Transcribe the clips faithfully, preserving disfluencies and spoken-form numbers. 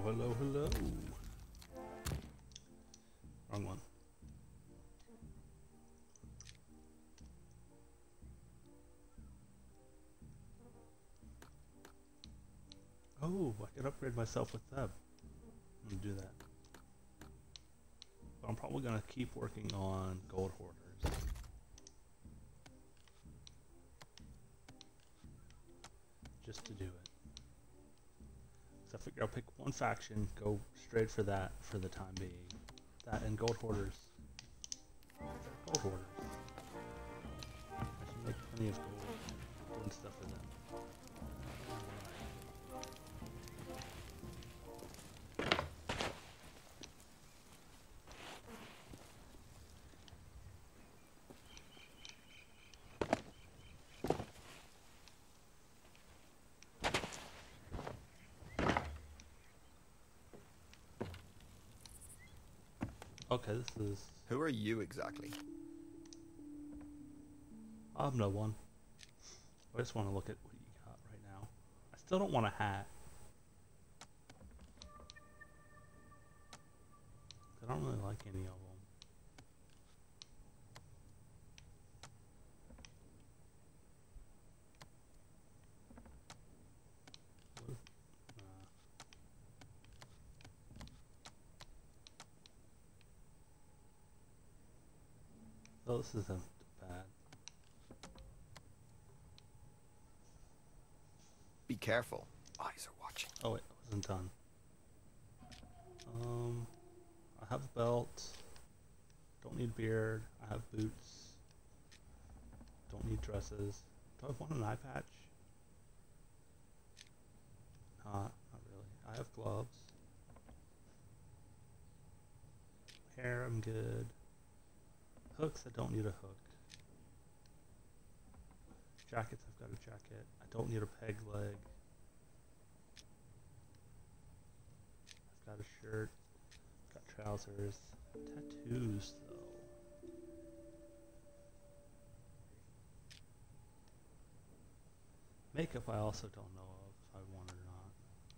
hello, hello. Wrong one. Oh, I can upgrade myself with them. I'm gonna do that. But I'm probably gonna keep working on gold hoarders. Just to do it. So I figure I'll pick one faction, go straight for that for the time being. That and gold hoarders. Gold hoarders. I should make plenty of gold doing stuff for them. Okay, this is... Who are you exactly? I'm no one. I just want to look at what you got right now. I still don't want a hat. I don't really like any of them. What? Nah. Oh, this isn't bad. Be careful. Eyes are watching. Oh wait, I wasn't done. Um, I have a belt. Don't need beard. I have boots. Don't need dresses. Do I want an eye patch? Not, not really. I have gloves. Hair, I'm good. Hooks, I don't need a hook. Jackets, I've got a jacket. I don't need a peg leg. I've got a shirt. Got trousers. Tattoos, though. Makeup, I also don't know of if I want it or not.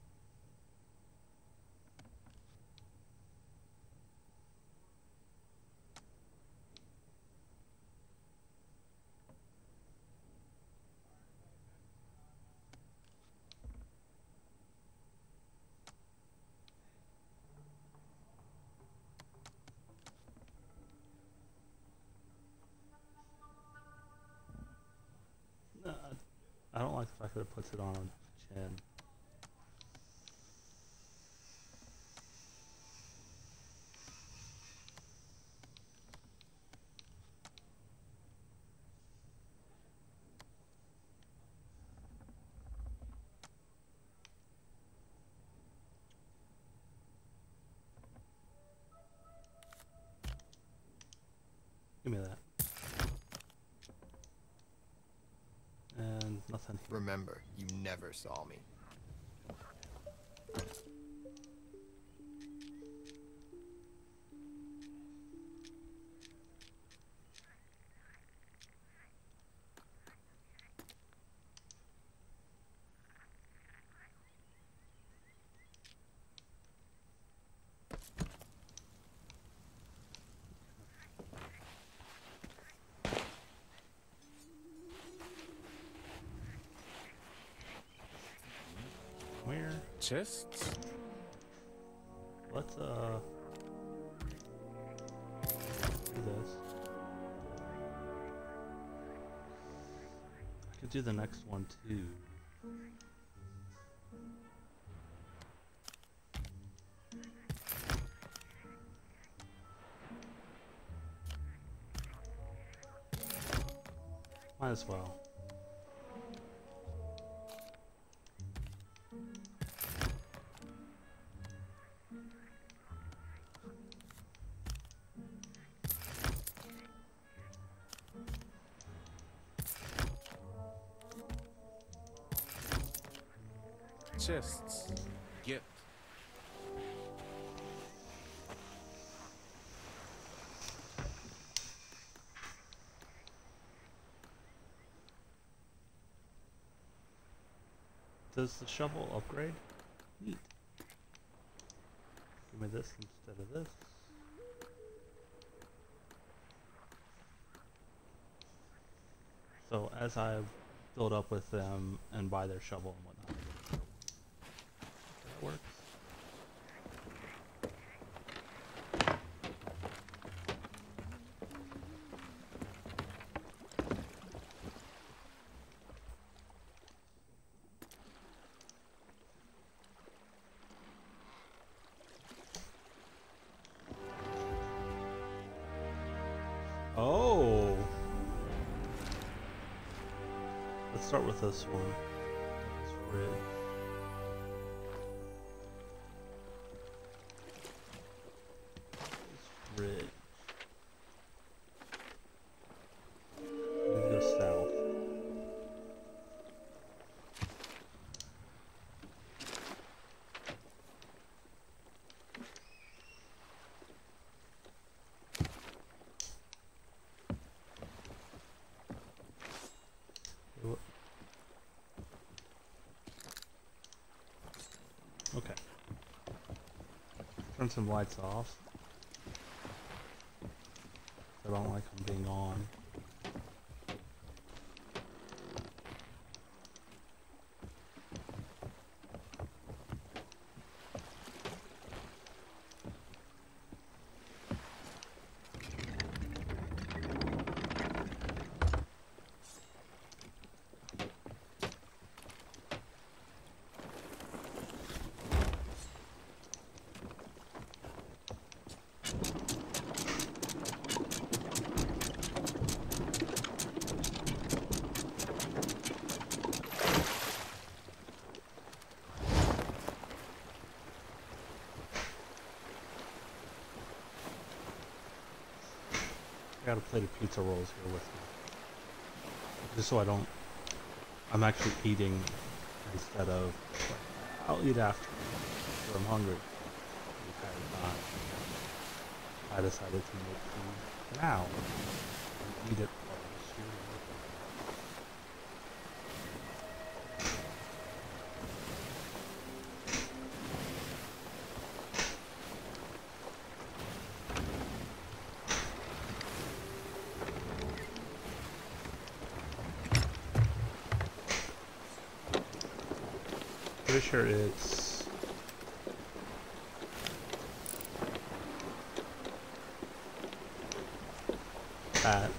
Uh, I don't like the fact that it puts it on chin. Give me that. And nothing here. Remember, you never saw me. Where? Chests? Let's uh do this. I could do the next one too. Might as well. Chests. Get. Does the shovel upgrade? Neat. Give me this instead of this. So as I build up with them and buy their shovel and whatnot, that works. Oh! Let's start with this one. This ridge. This ridge. We need to go south. Okay. Turn some lights off. I don't like them being on. I got a plate of pizza rolls here with me. Just so I don't... I'm actually eating instead of... I'll eat after. If I'm hungry. The entire time. I decided to make food now. And eat it while I'm shooting. Pretty sure it's that.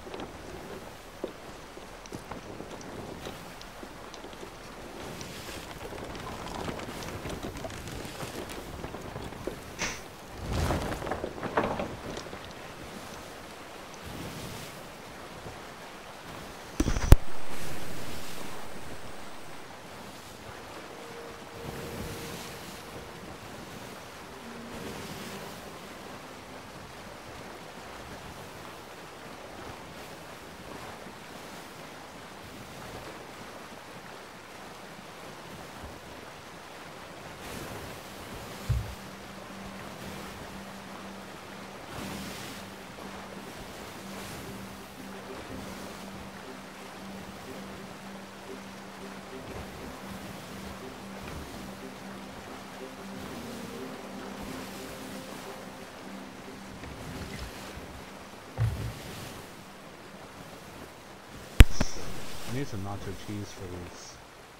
I need some nacho cheese for these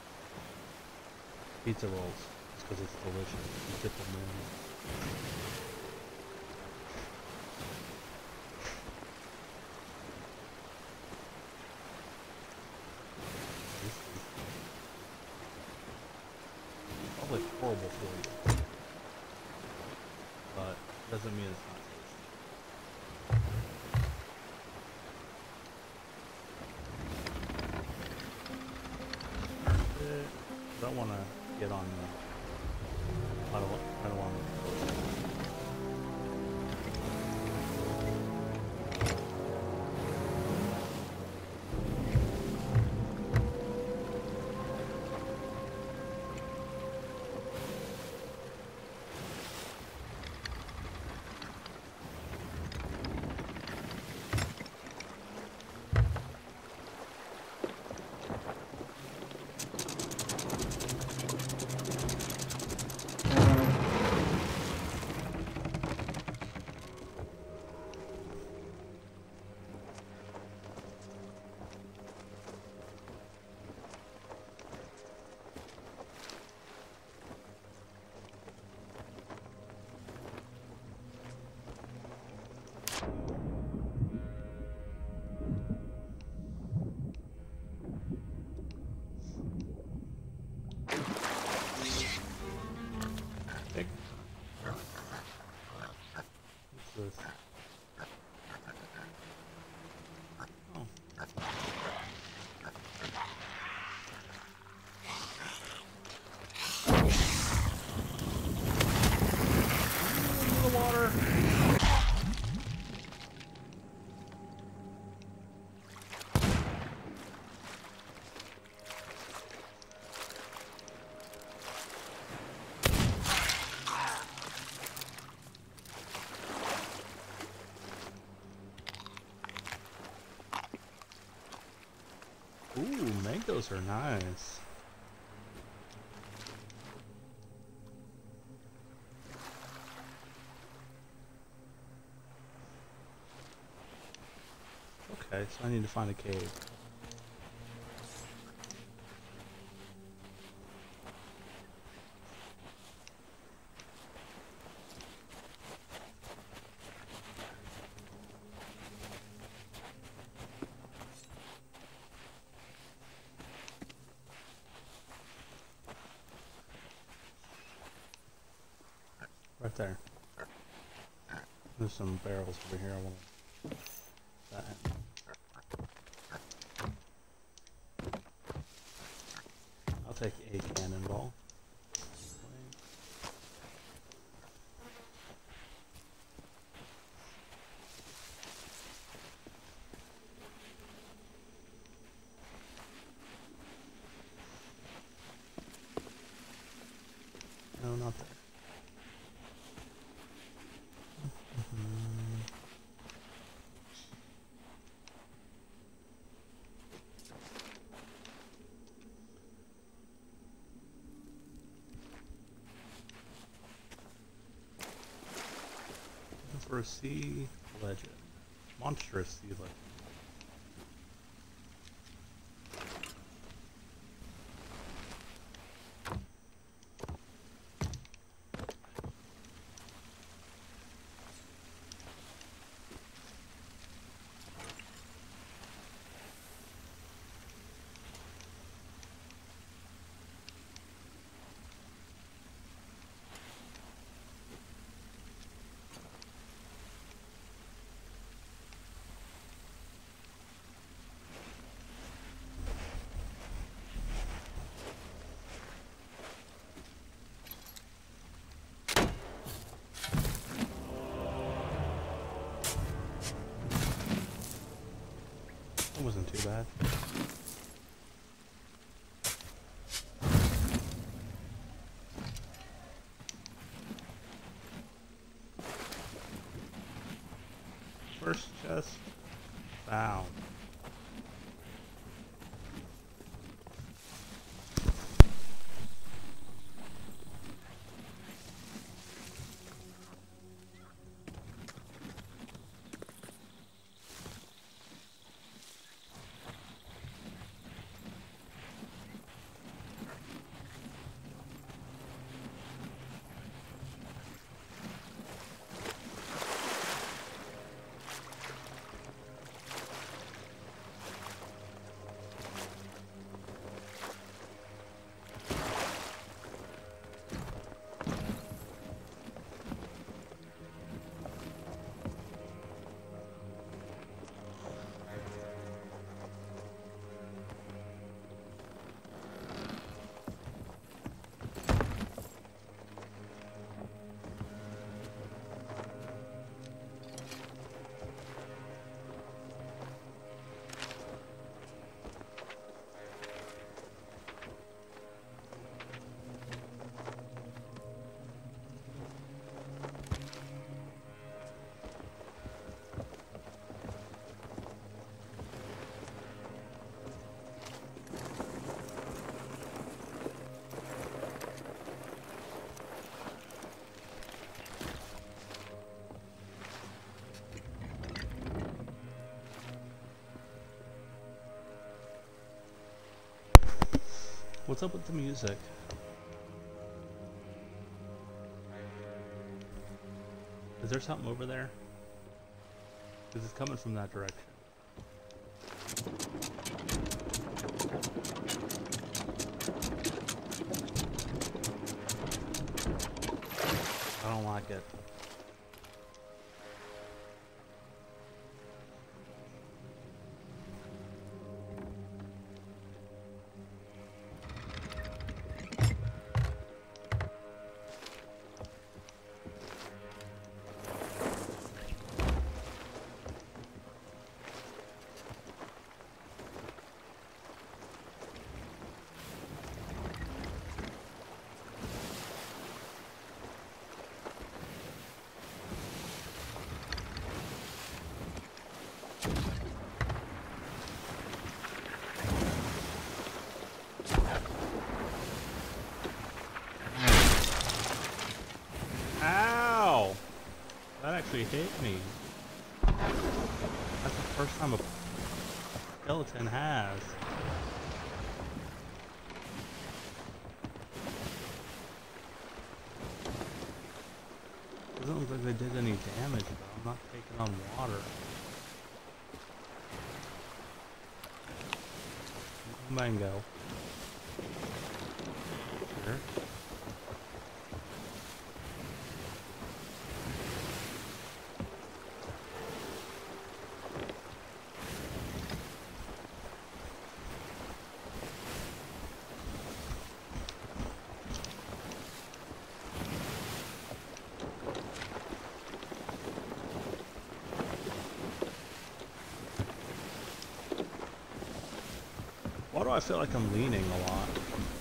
pizza rolls, just because it's delicious. You dip them in. Probably horrible for you, but doesn't mean it's not tasty. I don't want to get on the... I don't, I don't want to... this? Oh. Into the water. Ooh, mangoes are nice. Okay, so I need to find a cave. Right there. There's some barrels over here. I want to that. I'll take a cannonball. No, not there. For a sea legend. Monstrous sea legend. That wasn't too bad. First chest found. What's up with the music? Is there something over there? Because it's coming from that direction. I don't like it. actually hit me. That's the first time a skeleton has. Doesn't look like they did any damage, but I'm not taking on water. Mango. Sure. Why do I feel like I'm leaning a lot?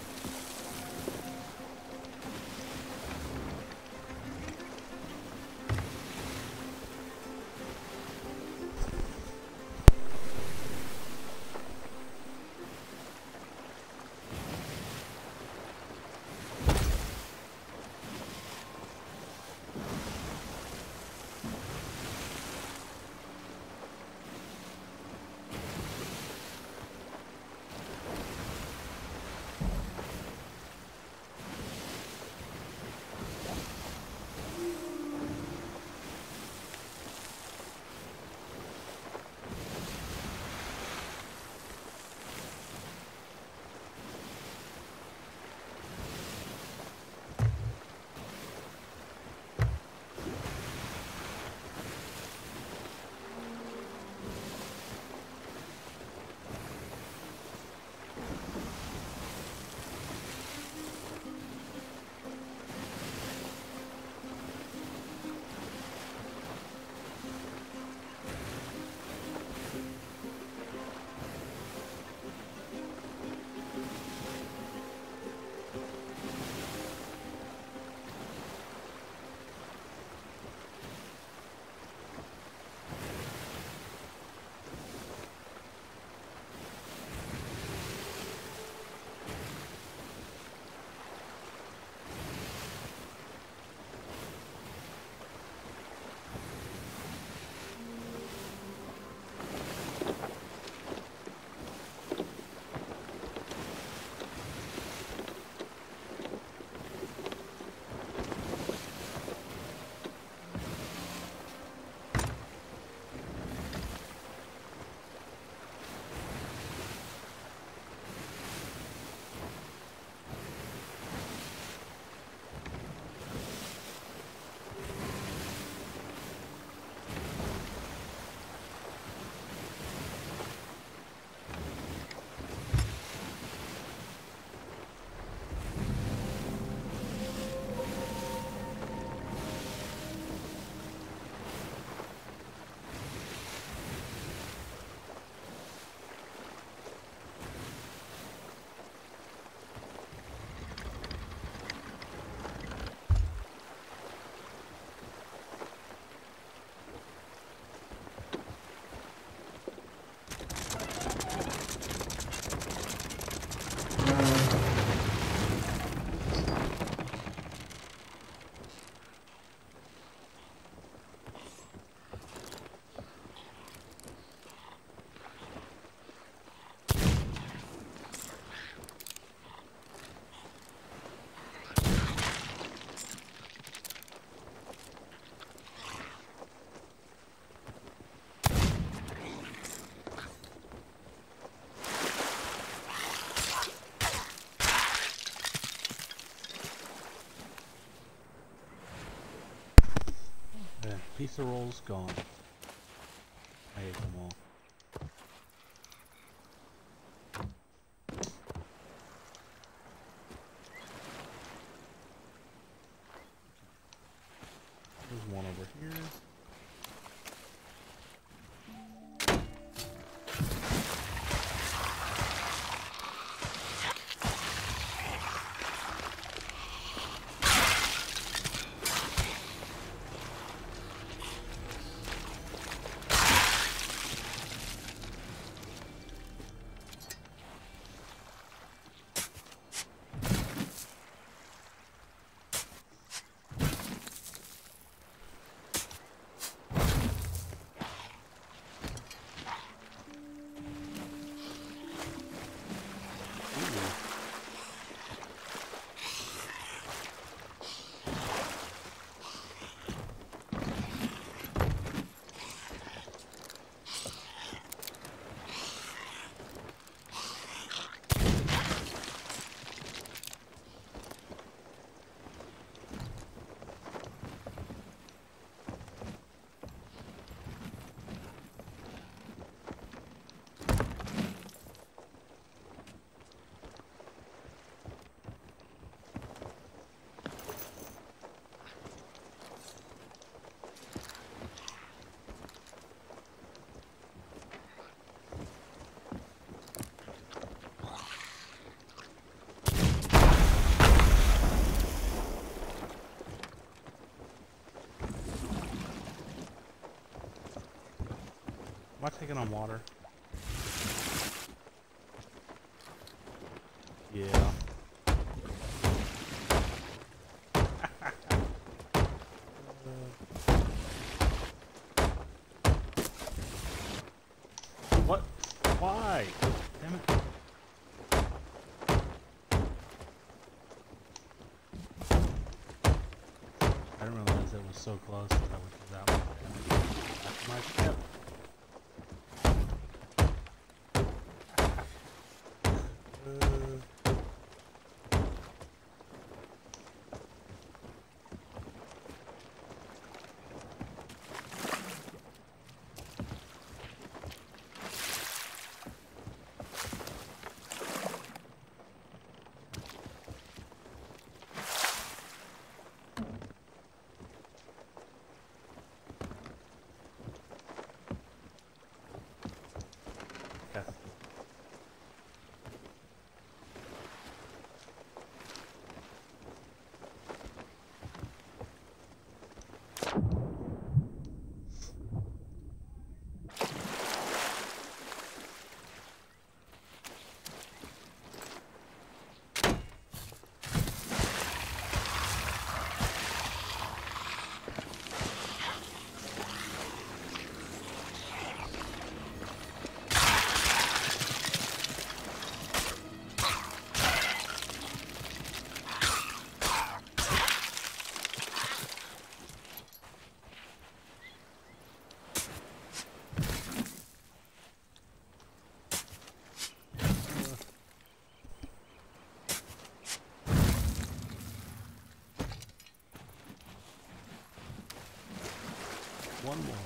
Pizza rolls gone. I ate them all. There's one over here. Am I taking on water? Yeah. What? Why? Damn it. I didn't realize it was so close that I would do that much damage. That's my ship. Uh, okay. One more.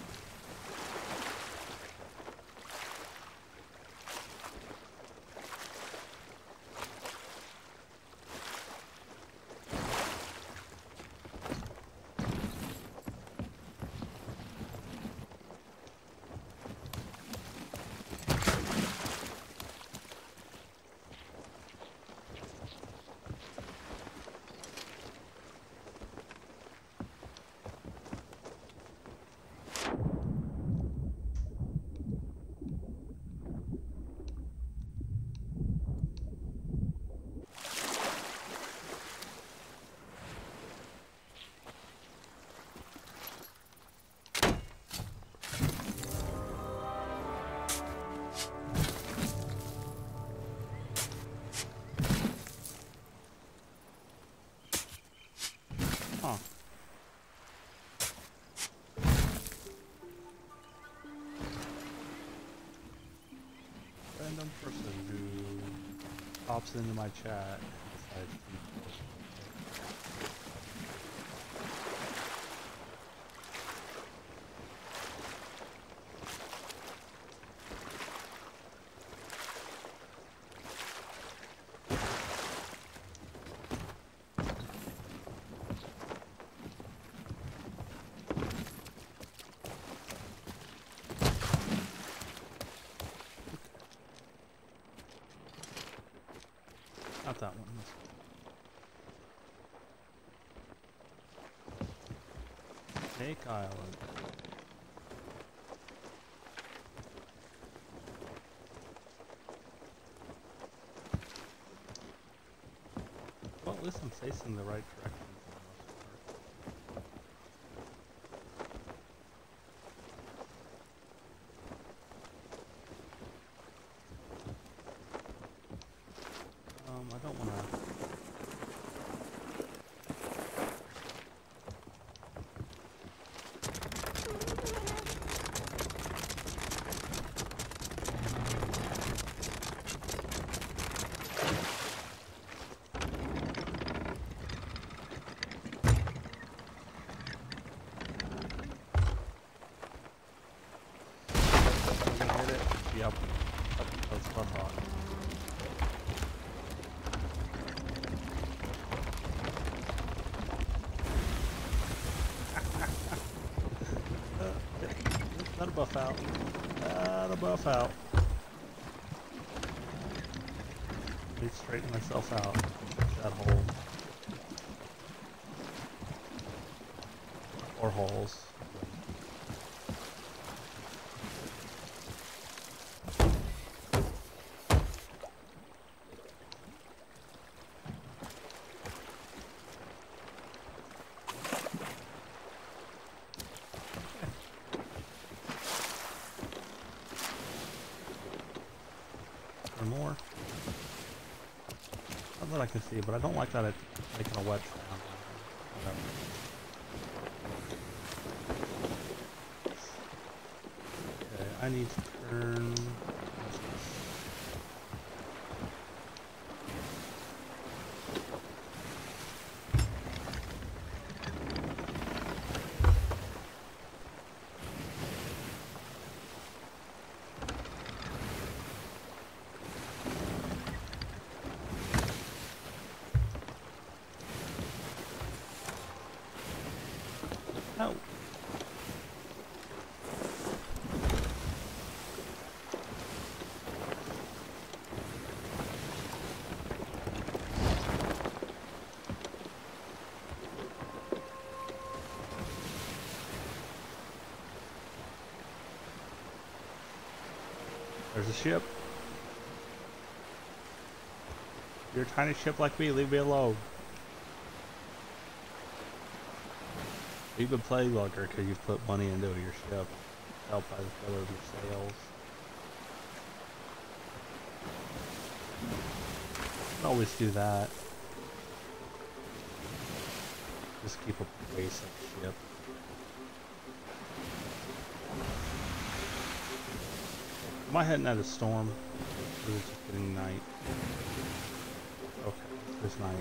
Huh. Random person who pops into my chat and decides to post. Not that one. This one. Snake Island. Well, at least I'm facing the right direction for the most part. Um, I don't want to. Hit it. Yep. That's what I thought. Not a buff out. Not a buff out. Need to straighten myself out. That hole. Or holes. Not that I can see, but I don't like that it's making a wet sound. Whatever. Okay, I need to turn... No. There's a ship. You're a tiny ship like me, leave me alone. You've been playing longer because you've put money into your ship. Helped by the color of your sails. You can always do that. Just keep a basic ship. Am I heading at a storm? Or is it just getting night? Okay, it's night.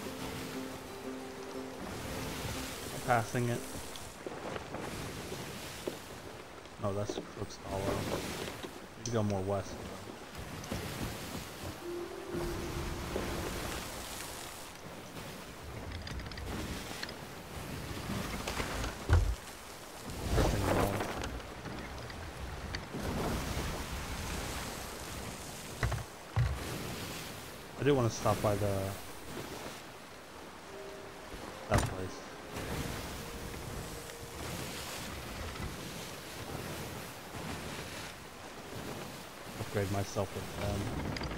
I'm passing it. No, that's Crook's Hollow. Need to go more west though. Drifting north. I do want to stop by the that place. Upgrade myself with them.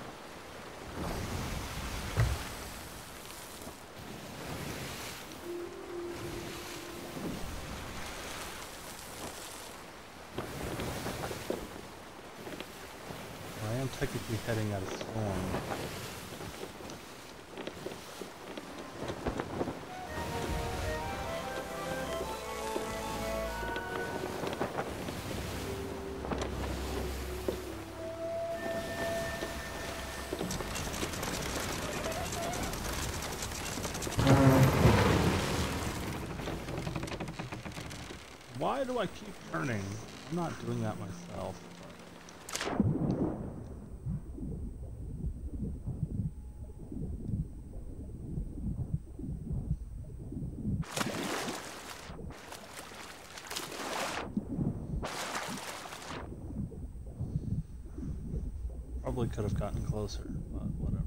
I am technically heading at a storm. Why do I keep turning? I'm not doing that myself. Probably could have gotten closer, but whatever.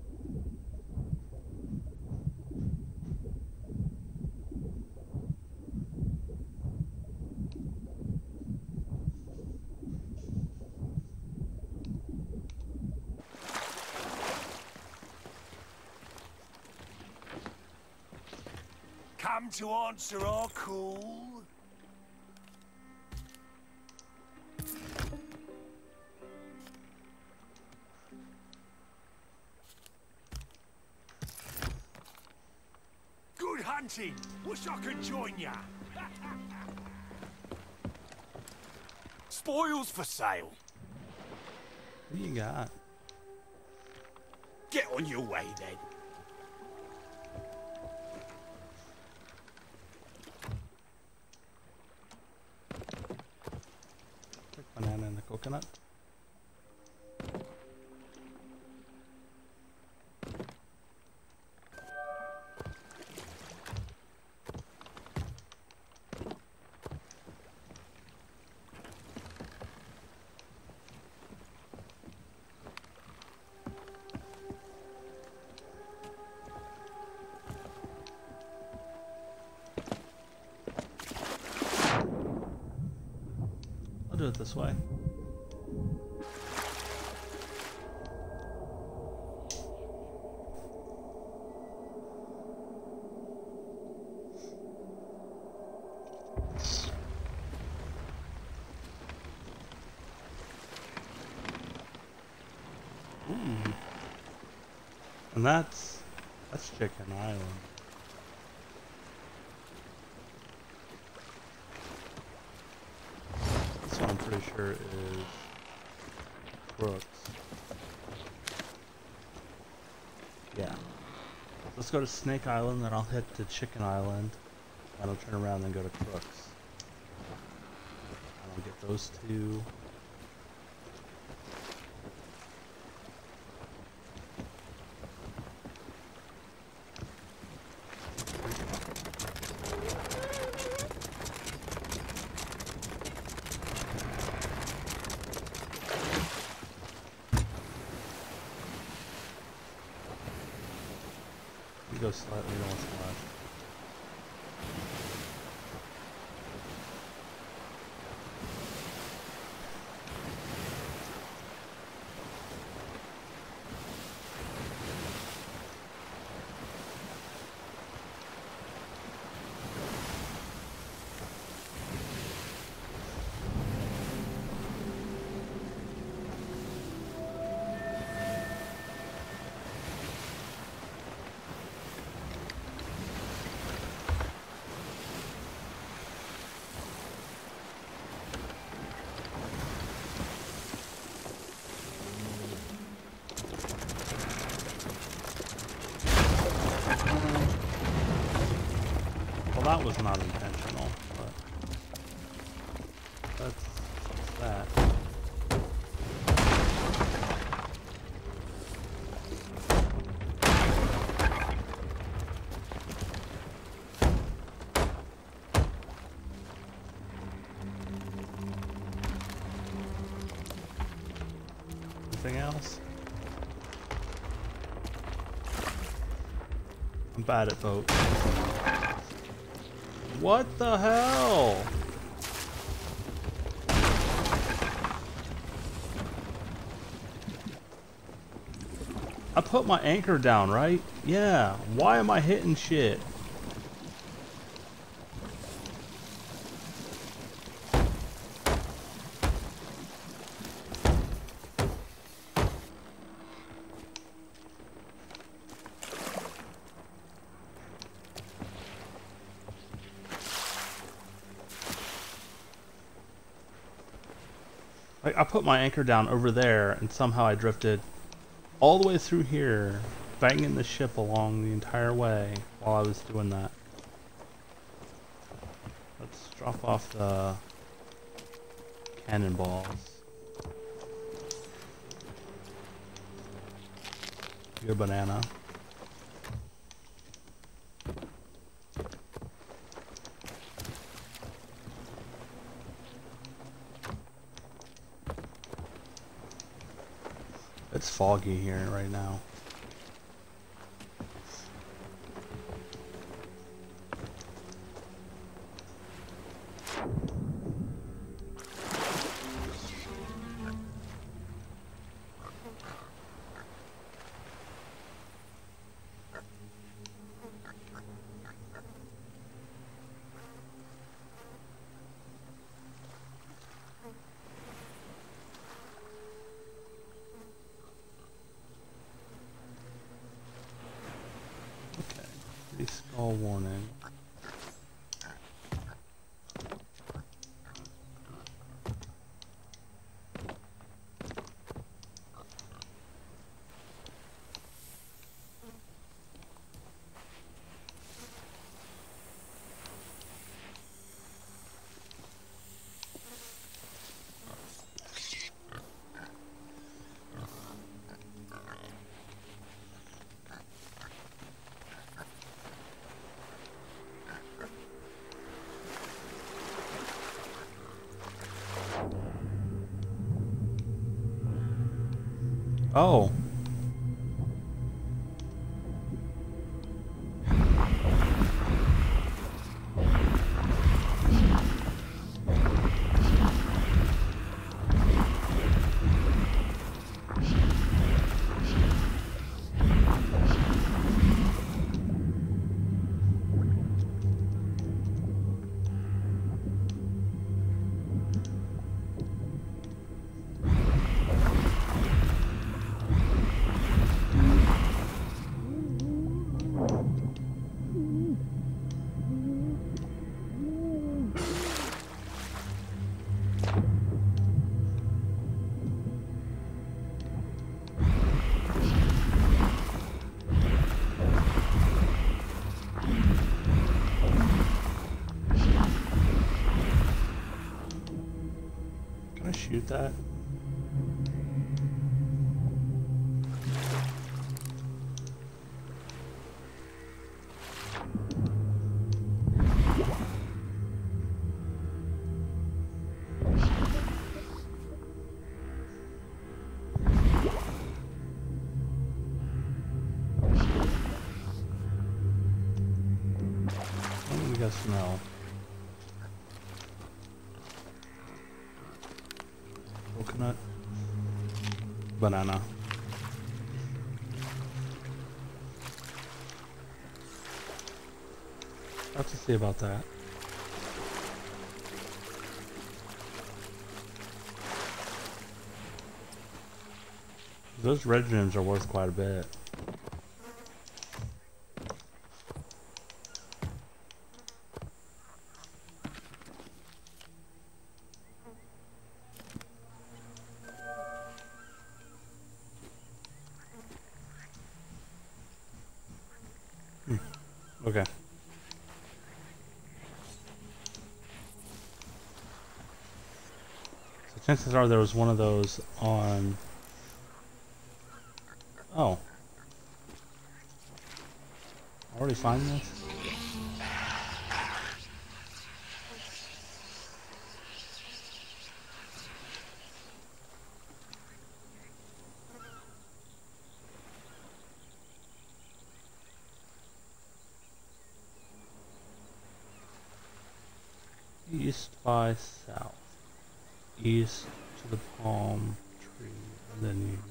Come to answer our call. Good hunting. Wish I could join ya. Spoils for sale. What do you got? Get on your way then. Banana and a coconut. I'll do it this way. And that's that's Chicken Island. This one I'm pretty sure is Crooks. Yeah. Let's go to Snake Island, then I'll head to Chicken Island, and I'll turn around and go to Crooks. And I'll get those two. You go slightly northwest. Well, that was not intentional, but that's, that's that. Anything else? I'm bad at boats. What the hell? I put my anchor down, right? Yeah. Why am I hitting shit? Like, I put my anchor down over there, and somehow I drifted all the way through here, banging the ship along the entire way while I was doing that. Let's drop off the cannonballs. Your banana. It's foggy here right now. Skull warning. Oh. shoot that? I guess no. Coconut. Banana. Have to see about that. Those red gems are worth quite a bit. Hmm. Okay. So chances are there was one of those on... Oh. Already find this? East by south. East to the palm tree, and then you...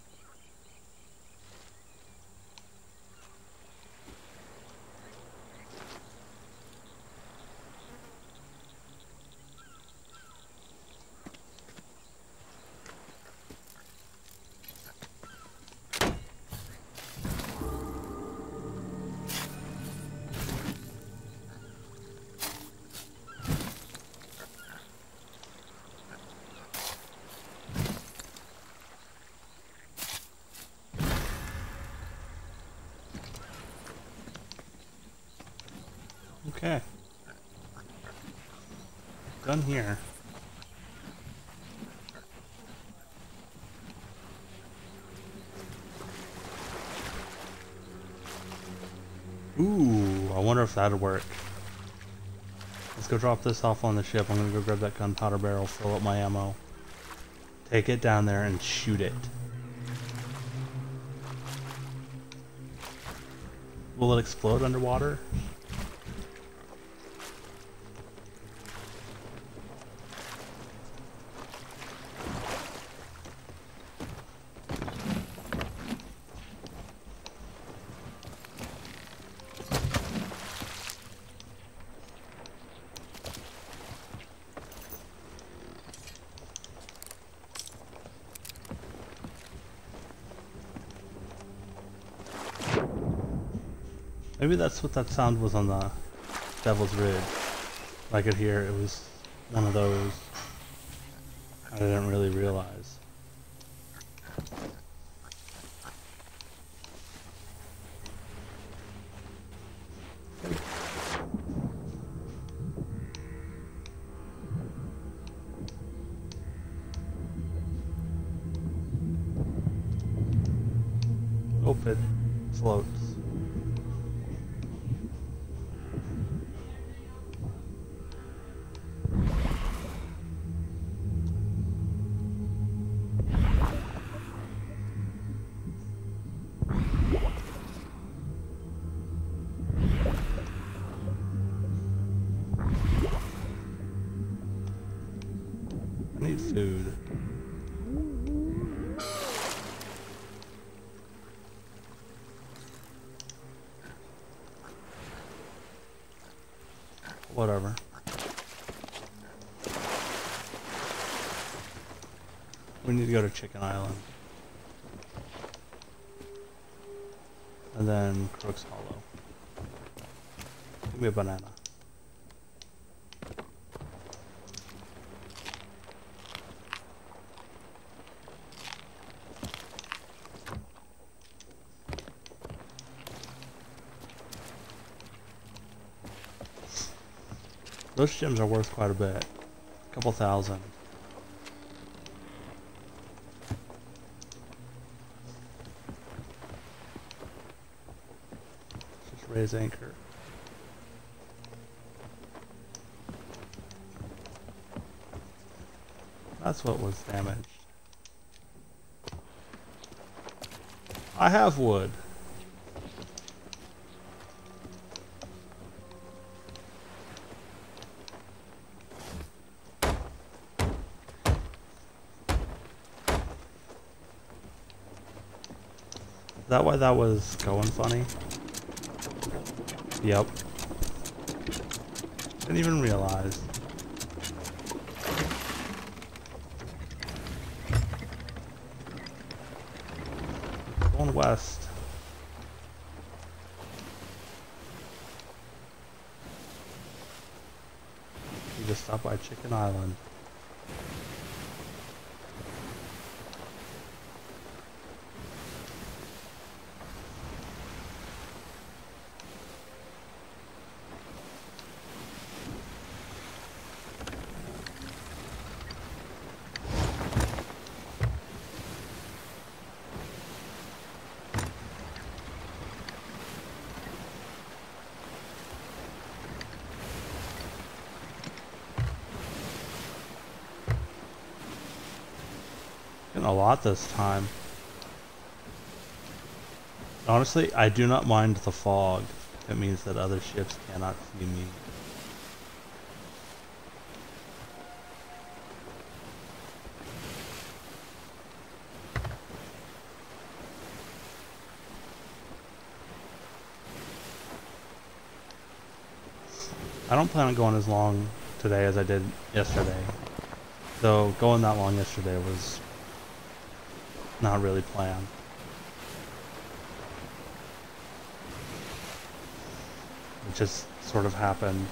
Okay. Done here. Ooh, I wonder if that'd work. Let's go drop this off on the ship. I'm gonna go grab that gunpowder barrel, fill up my ammo. Take it down there and shoot it. Will it explode underwater? Maybe that's what that sound was on the Devil's Ridge. I could hear it was one of those. I didn't really realize. Hope it floats. I need food. Whatever. We need to go to Chicken Island. And then Crook's Hollow. Give me a banana. Those gems are worth quite a bit. A couple thousand. Raise anchor. That's what was damaged. I have wood. Is that why that was going funny? Yep. Didn't even realize. Going west. We just stopped by Chicken Island. A lot this time. Honestly, I do not mind the fog. It means that other ships cannot see me. I don't plan on going as long today as I did yesterday. Though going that long yesterday was not really planned. It just sort of happened.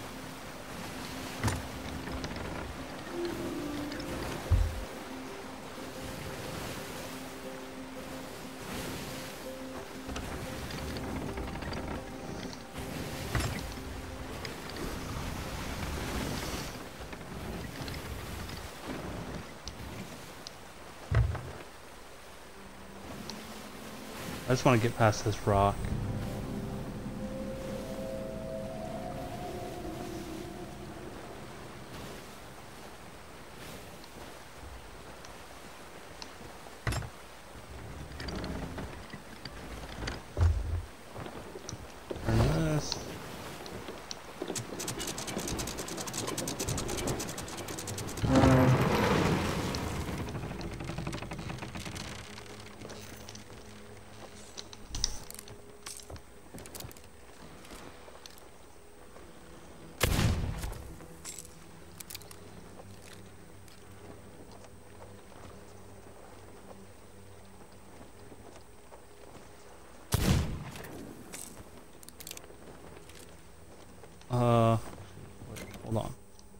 I just want to get past this rock. Turn this. Uh, wait, hold on.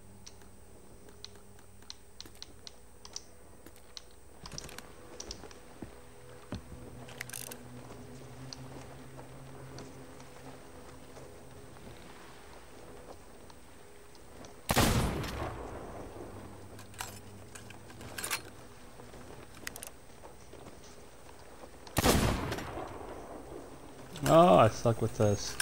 Oh, I stuck with this.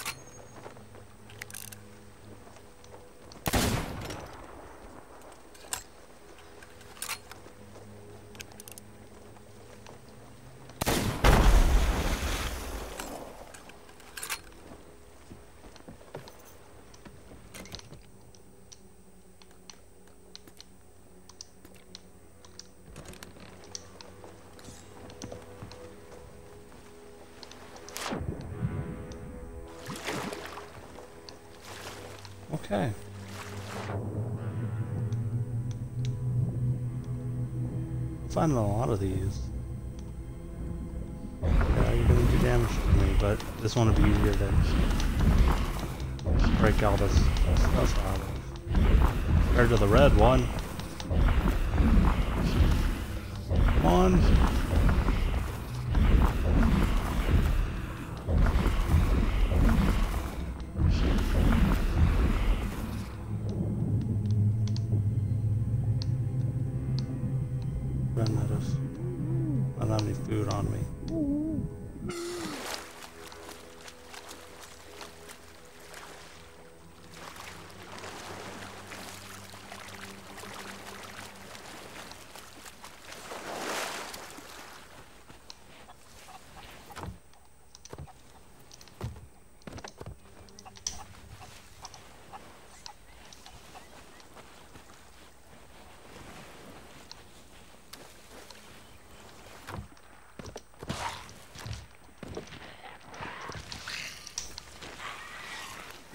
Okay. I'm finding a lot of these. Yeah, you're gonna do damage to me, but this one would be easier to break all this stuff out of. Compared to the red one. One. Run out of, I don't have any food on me.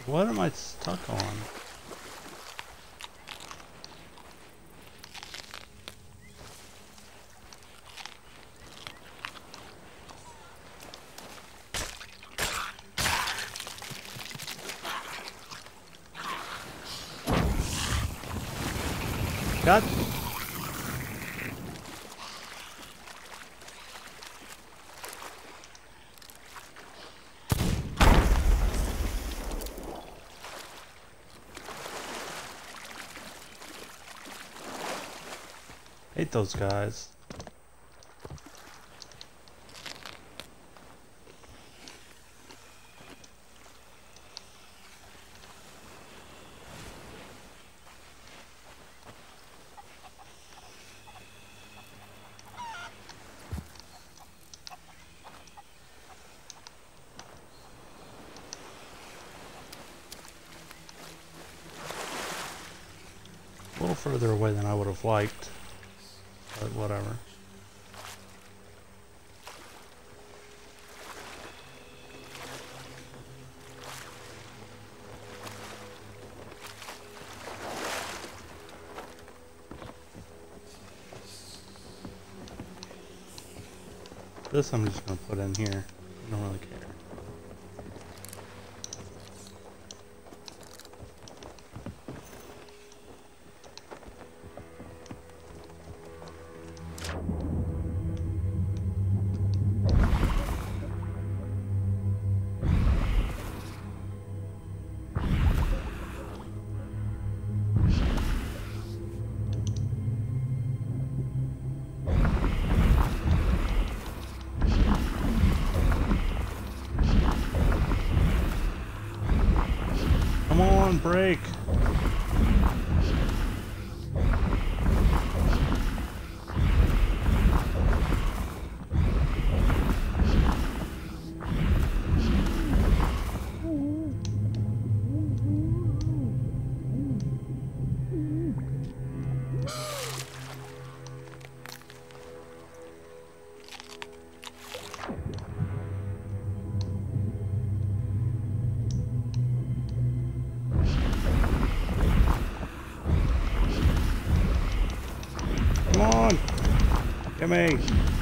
What am I stuck on? God. Hate those guys. A little further away than I would have liked, but whatever. This I'm just going to put in here. I don't really care. Come on, break. Come on! Get me!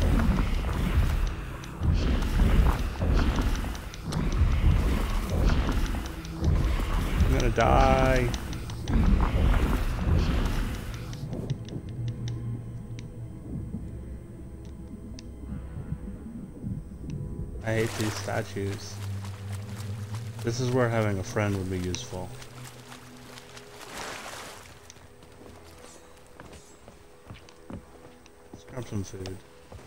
I'm gonna die. I hate these statues. This is where having a friend would be useful. Grab some food.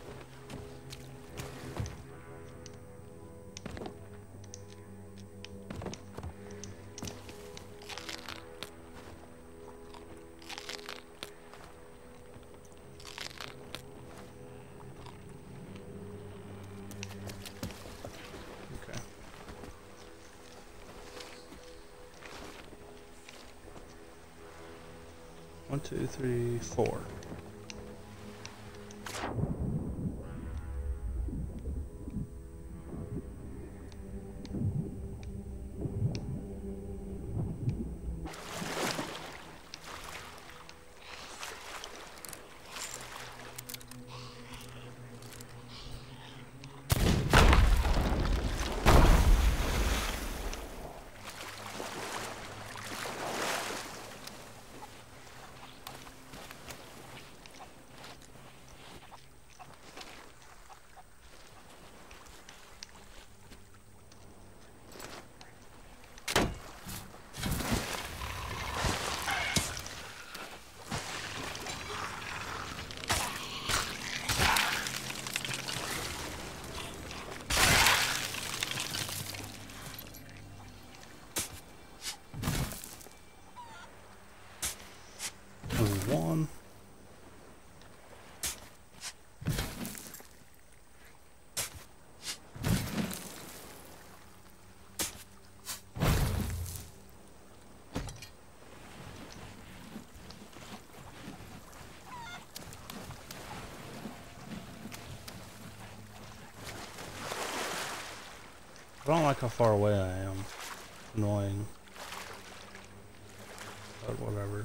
Okay. One, two, three, four. One. I don't like how far away I am. Annoying. whatever.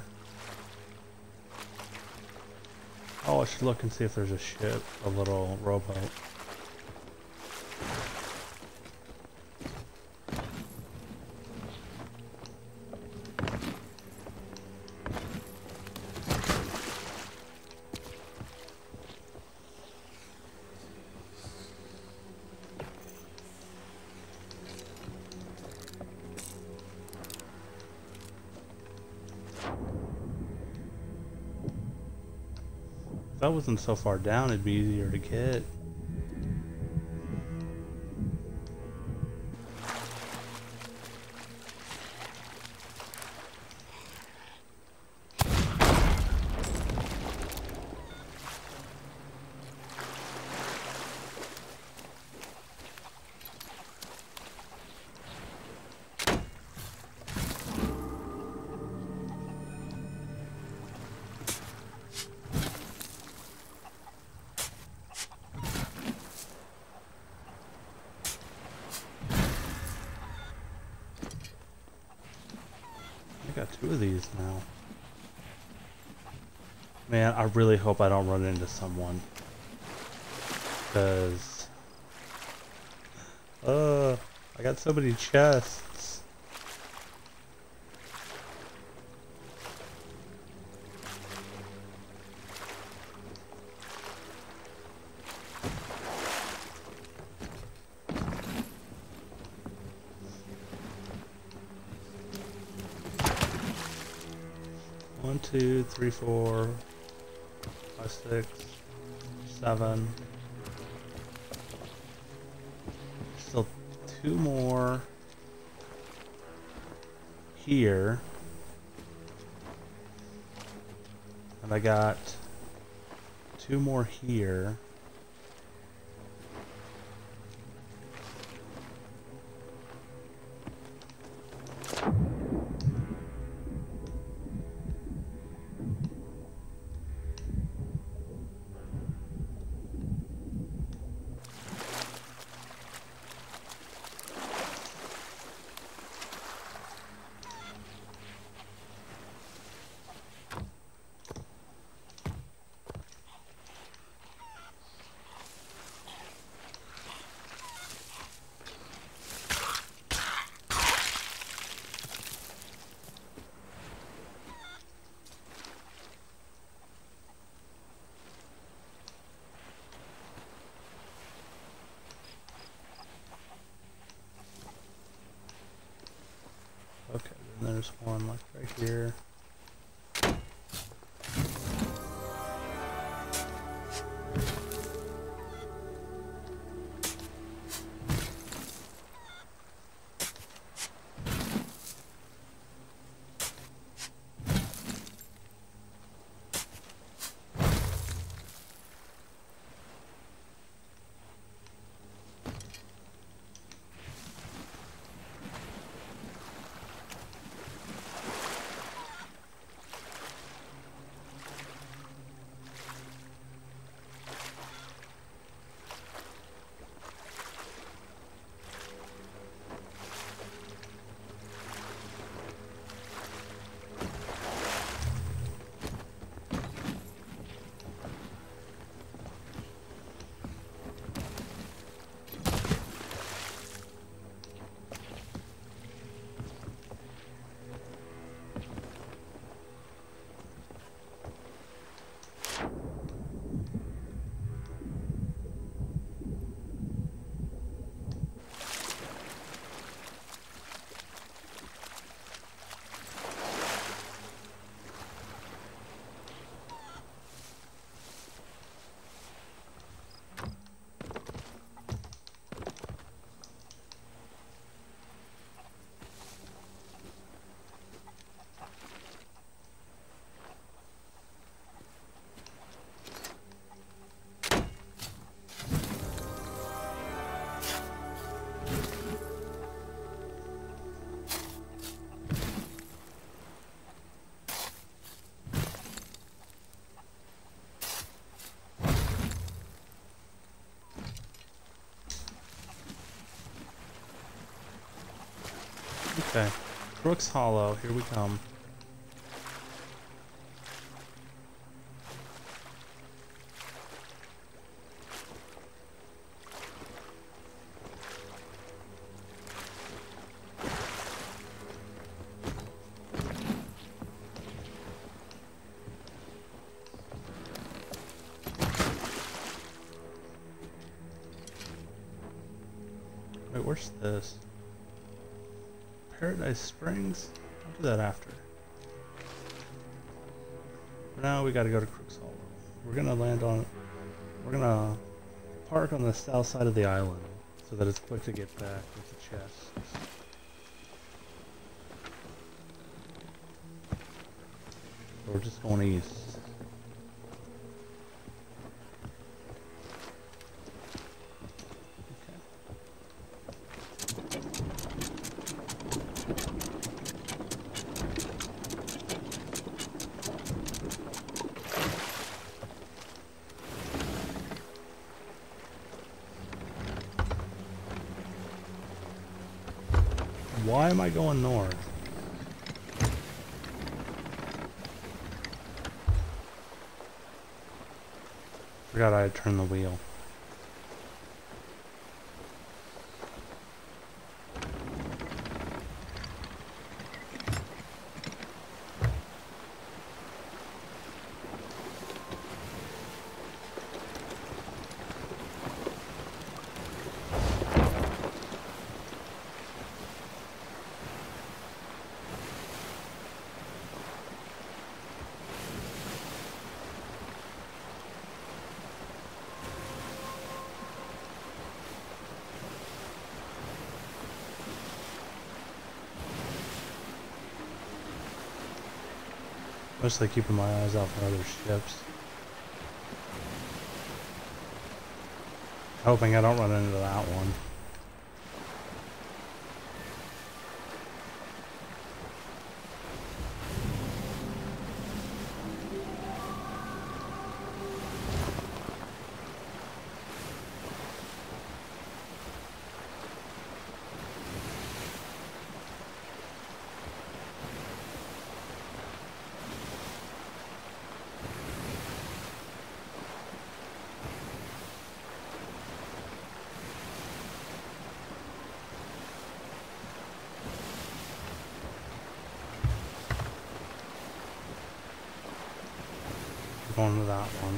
Oh, I should look and see if there's a ship, a little rowboat. If that wasn't so far down, it'd be easier to get. I got two of these now. Man, I really hope I don't run into someone. Because... Uh, I got so many chests. One, two, three, four, five, six, seven. Still two more here. And I got two more here. Okay, then there's one like right here. Okay, Brooks Hollow, here we come. where's this? Paradise Springs? I'll do that after. For now, we gotta go to Crooks Hollow. We're gonna land on... We're gonna park on the south side of the island so that it's quick to get back with the chests. So we're just going east. Why am I going north? Forgot I had turned the wheel. Mostly keeping my eyes out for other ships. Hoping I don't run into that one. Going to that one.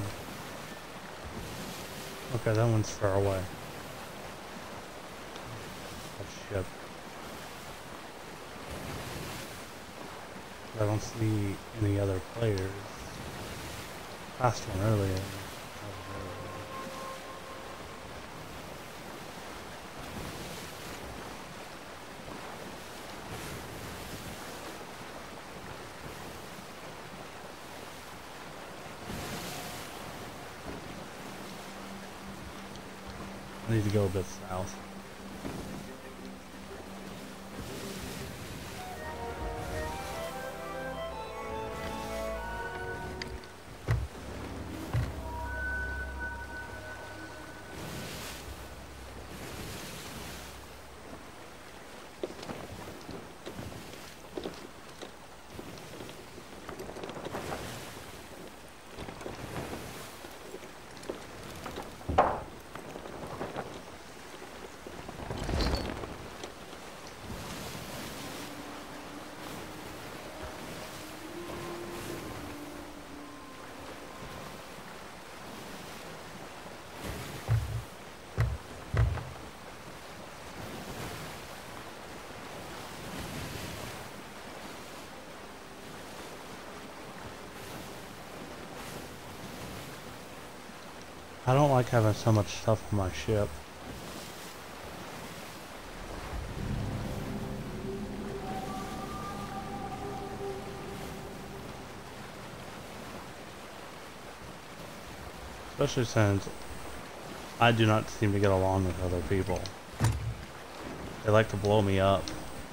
Okay, that one's far away. That ship. I don't see any other players. Passed one earlier. I need to go a bit south. I don't like having so much stuff on my ship. Especially since I do not seem to get along with other people. They like to blow me up.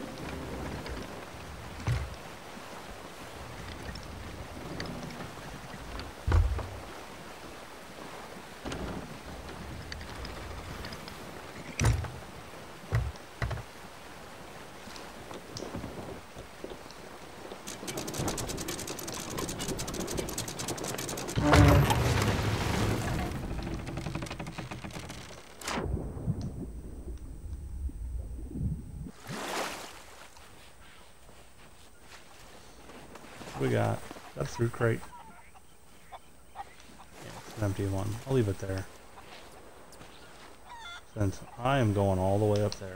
We got that fruit crate. Yeah, it's an empty one. I'll leave it there. Since I am going all the way up there.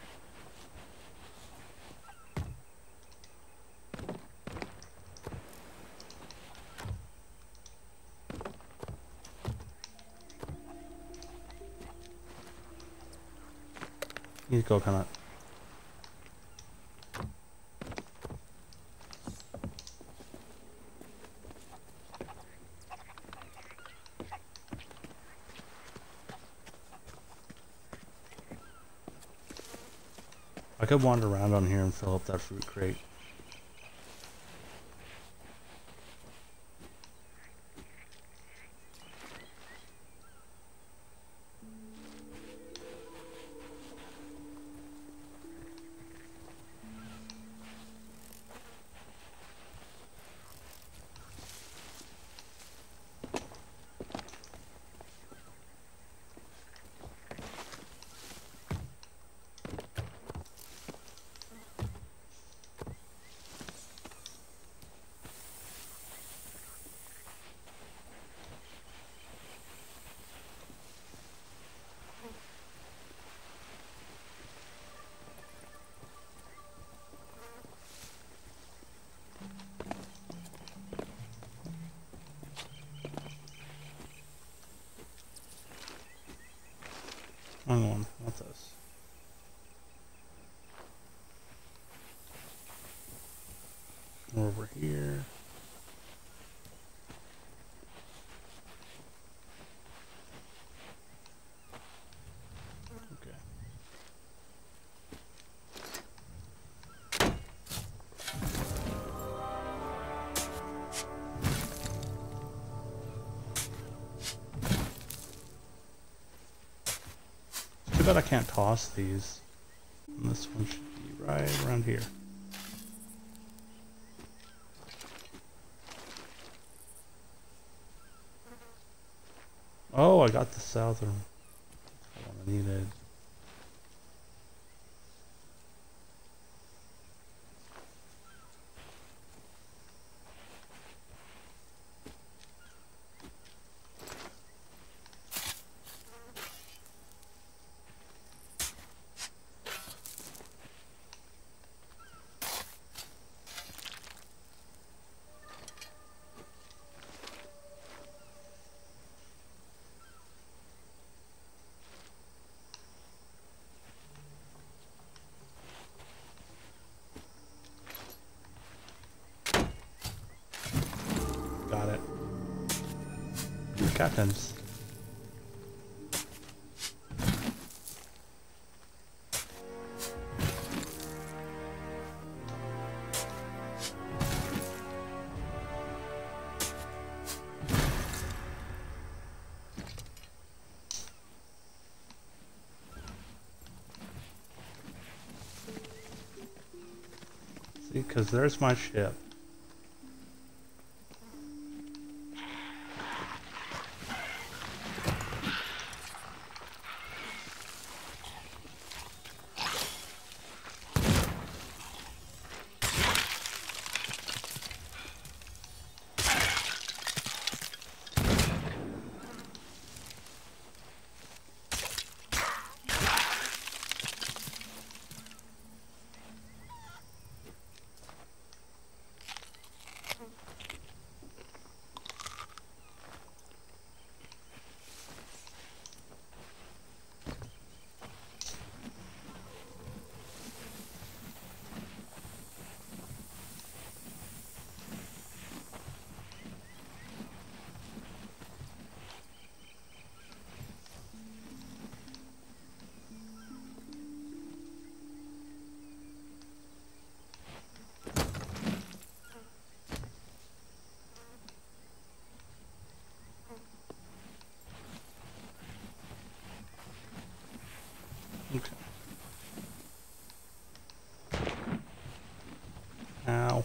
You go kind of. I could wander around on here and fill up that fruit crate. Hang on, what's this? We're over here. Okay. Too bad I can't toss these. And this one should be right around here. Oh, I got the southern one I needed. Got it. Captains. See, because there's my ship. Okay. Ow.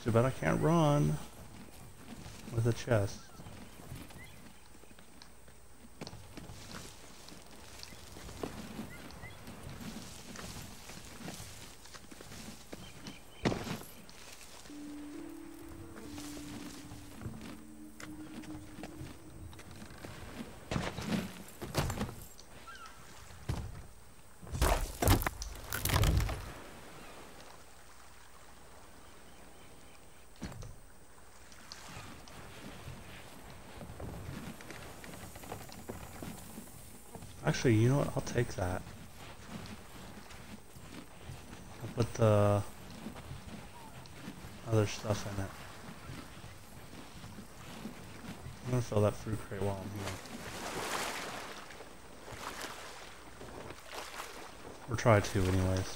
too bad I can't run with a chest. Actually, you know what? I'll take that. I'll put the other stuff in it. I'm gonna fill that fruit crate while I'm here. Or try to, anyways.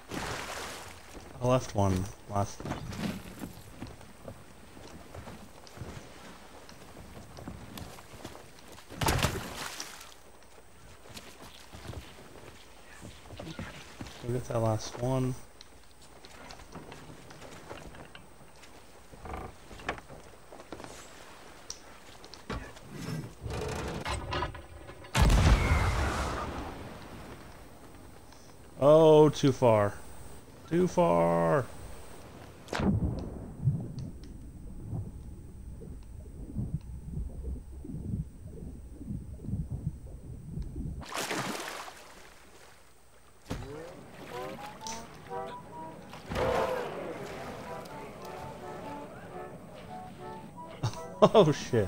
I left one last time. Go get that last one. Oh, too far. Too far. Oh shit.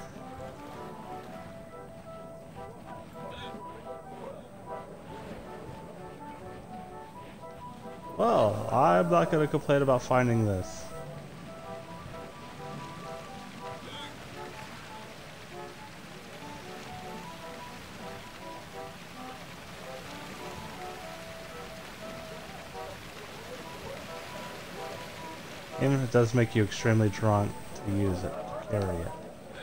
Well, I'm not gonna complain about finding this. Even if it does make you extremely drunk to use it, to carry it.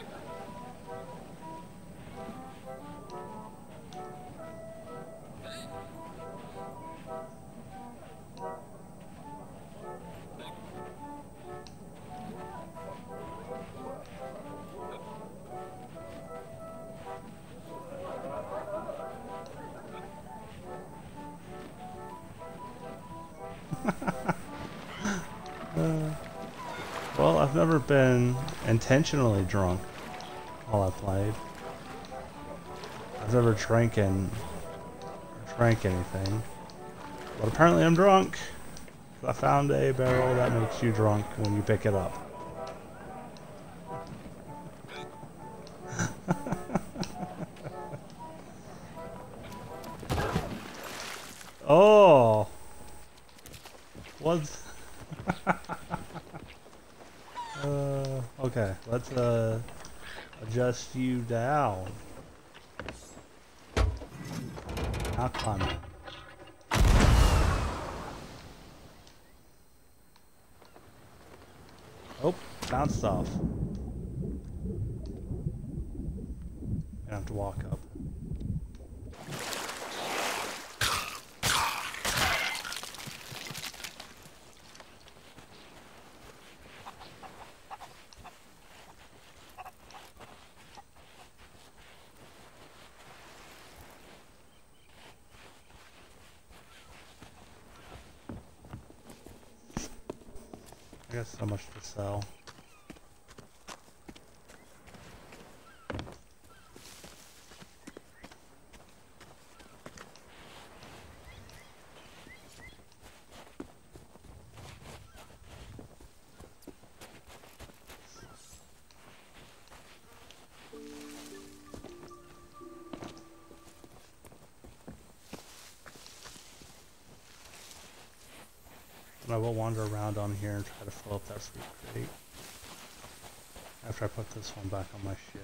uh, well, I've never been intentionally drunk while I played. I've never drank in, or drank anything. But apparently I'm drunk. I found a barrel that makes you drunk when you pick it up. Oh! What? uh, okay, let's uh, adjust you down. Now climb it. Oh, bounced off. I have to walk up. I got so much to sell. And I will wander around on here and try to fill up that fruit crate after I put this one back on my ship.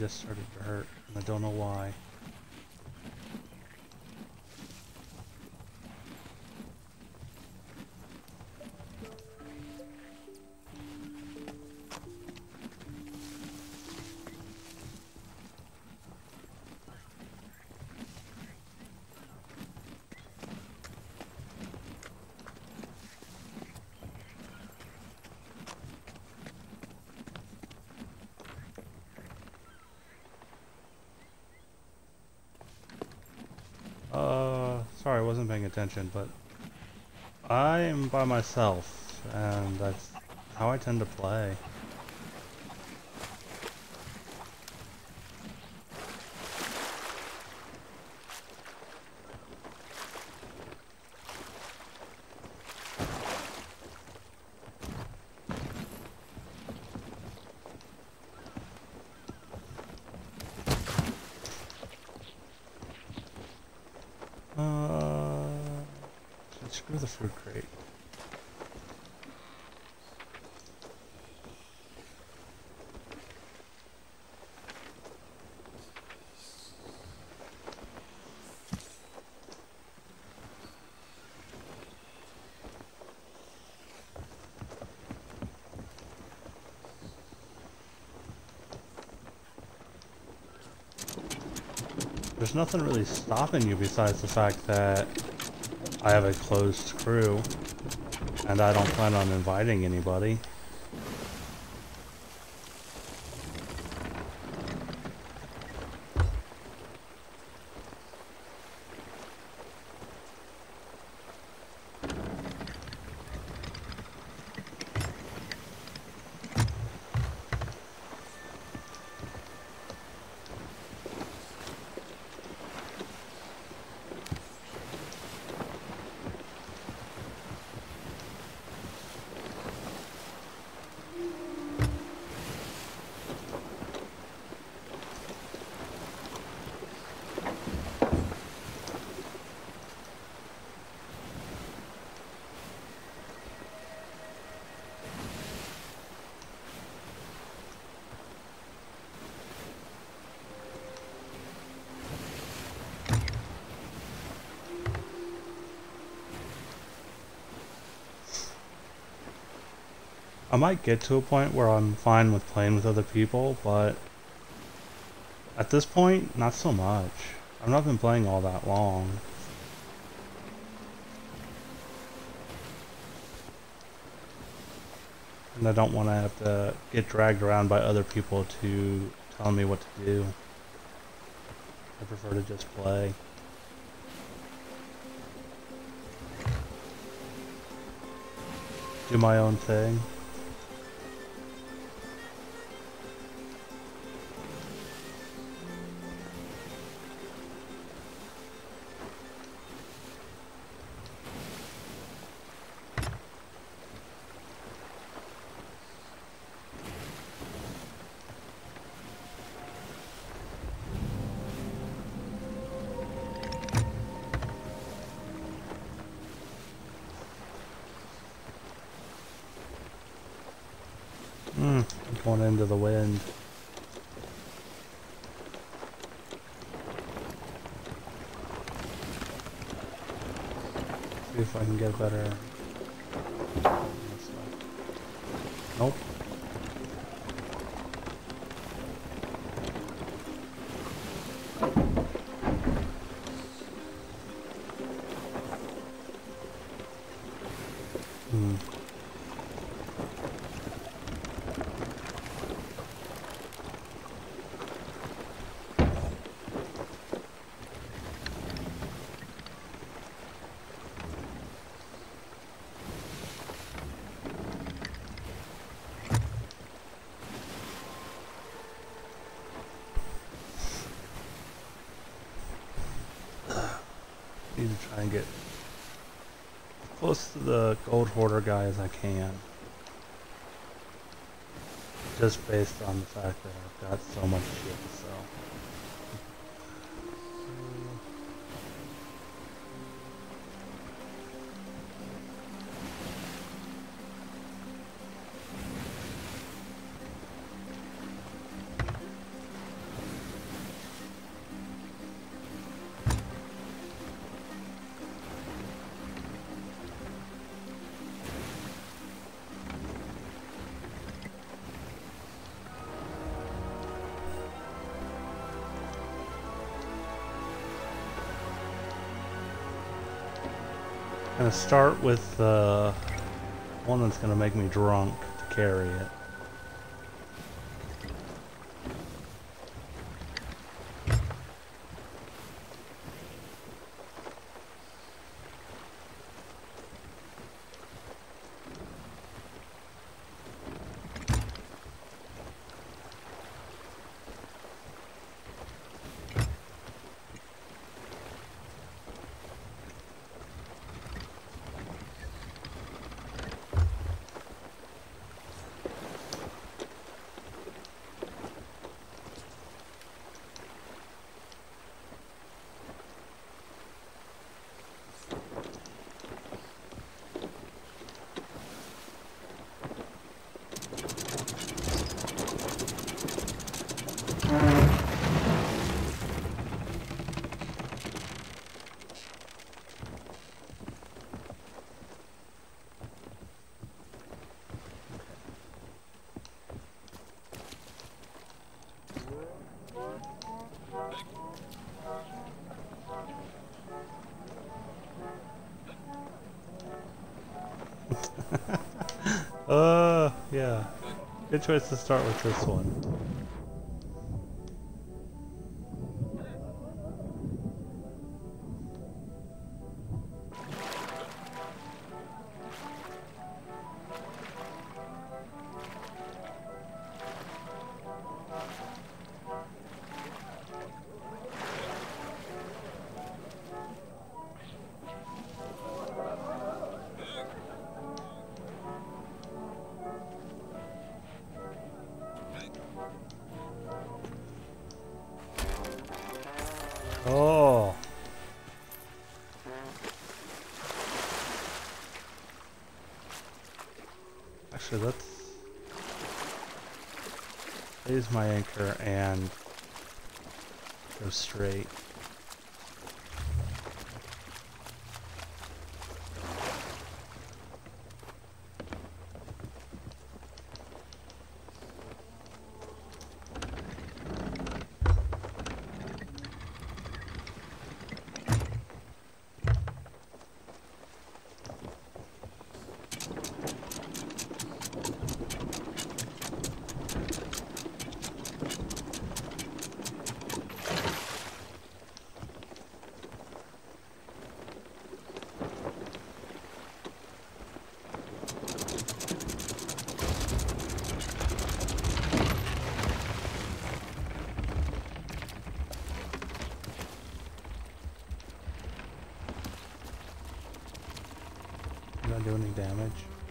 just started to hurt, and I don't know why. Uh, sorry, I wasn't paying attention, but I am by myself, and that's how I tend to play. Uh, screw the fruit crate. There's nothing really stopping you besides the fact that I have a closed crew and I don't plan on inviting anybody. I might get to a point where I'm fine with playing with other people, but at this point, not so much. I've not been playing all that long. And I don't want to have to get dragged around by other people to tell me what to do. I prefer to just play. Do my own thing. Hmm, going into the wind. See if I can get better. Nope. Hmm. Need to try and get close to the gold hoarder guy as I can. Just based on the fact that I've got so much shit, so. I'm gonna start with the one that's gonna make me drunk to carry it. Uh, yeah. Good choice to start with this one. Oh. Actually, let's raise my anchor and go straight. Not do any damage.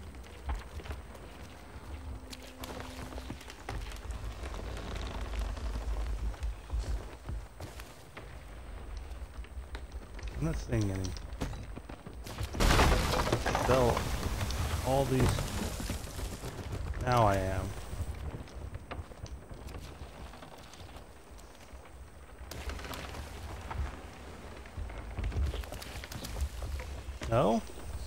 I'm not seeing any. Sell all these. Now I am. No?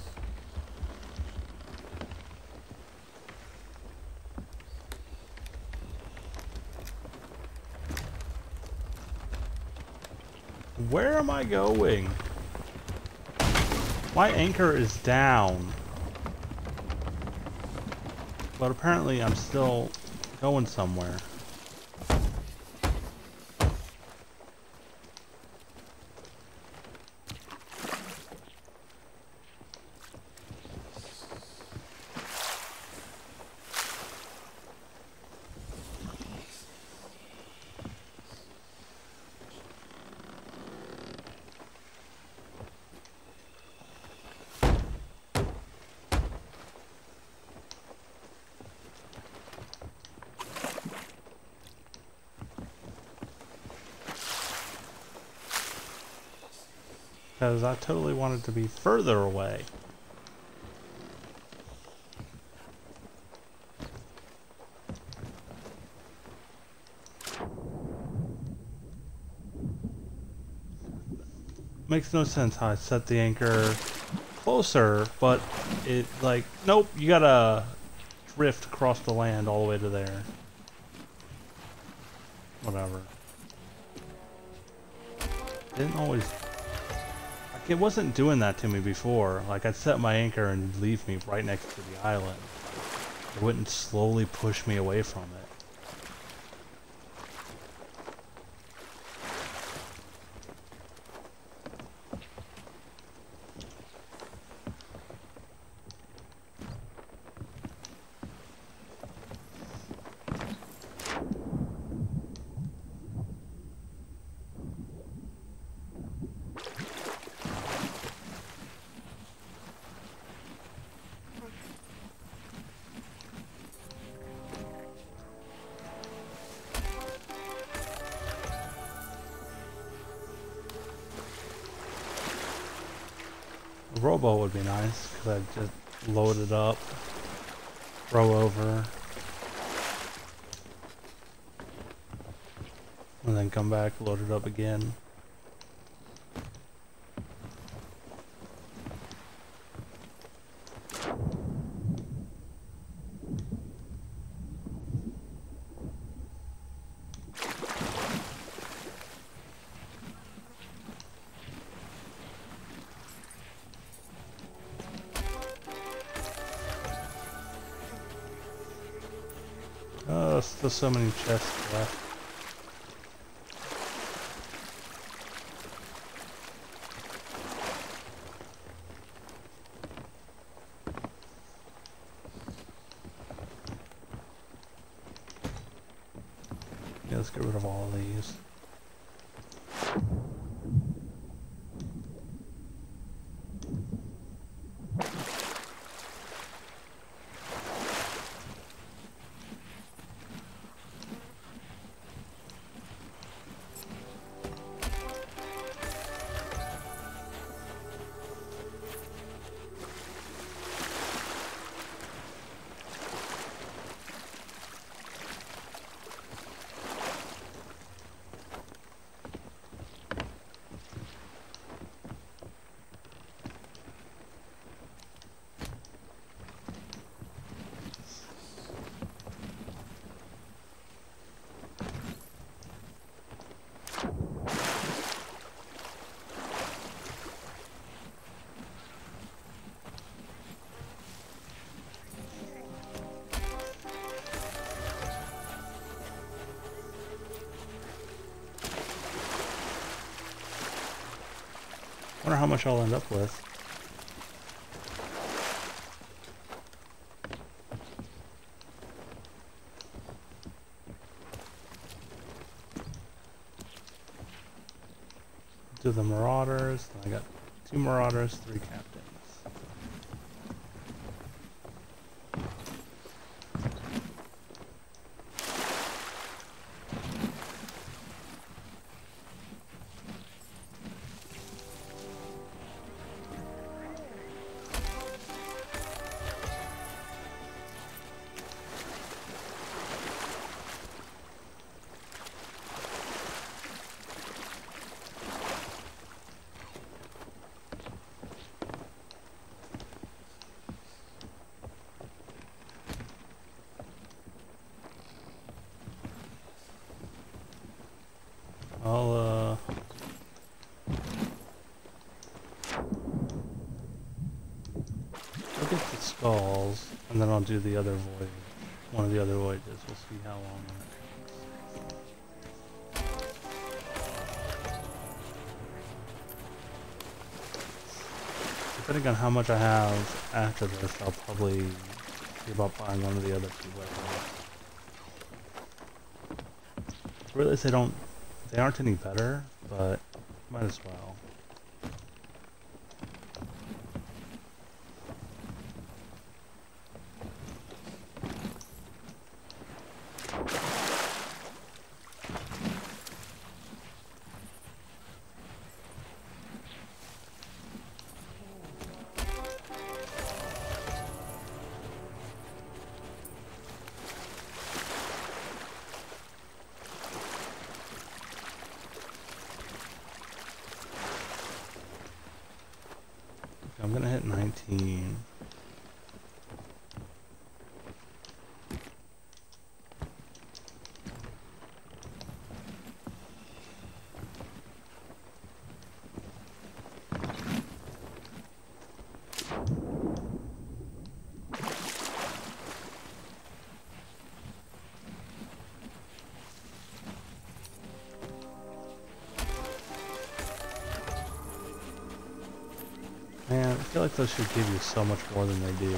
Where am I going? My anchor is down. But apparently I'm still going somewhere. Because I totally wanted to be further away. Makes no sense how I set the anchor closer, but it like, nope, you gotta drift across the land all the way to there. Whatever. Didn't always... I It wasn't doing that to me before. Like, I'd set my anchor and it'd leave me right next to the island. It wouldn't slowly push me away from it. A rowboat would be nice, because I'd just load it up, row over, and then come back, load it up again. Oh, still so many chests left. Yeah, let's get rid of all of these. Wonder how much I'll end up with. Do the Marauders. I got two Marauders, three Captains. I'll, uh... I'll get the skulls, and then I'll do the other voyage. One of the other voyages. We'll see how long that takes. Depending on how much I have after this, I'll probably see about buying one of the other two weapons. I realize they don't... They aren't any better, but might as well. I'm gonna hit nineteen. Man, I feel like those should give you so much more than they do.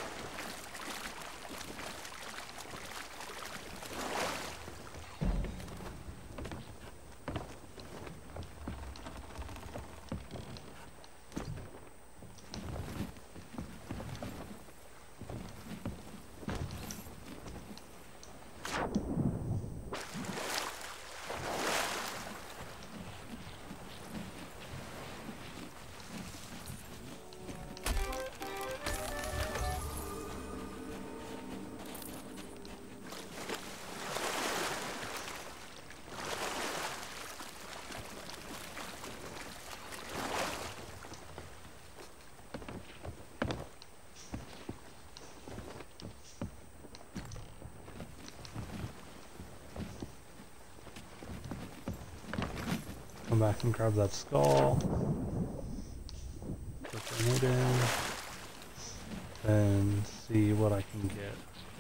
Come back and grab that skull. Put the grenade in. And see what I can get.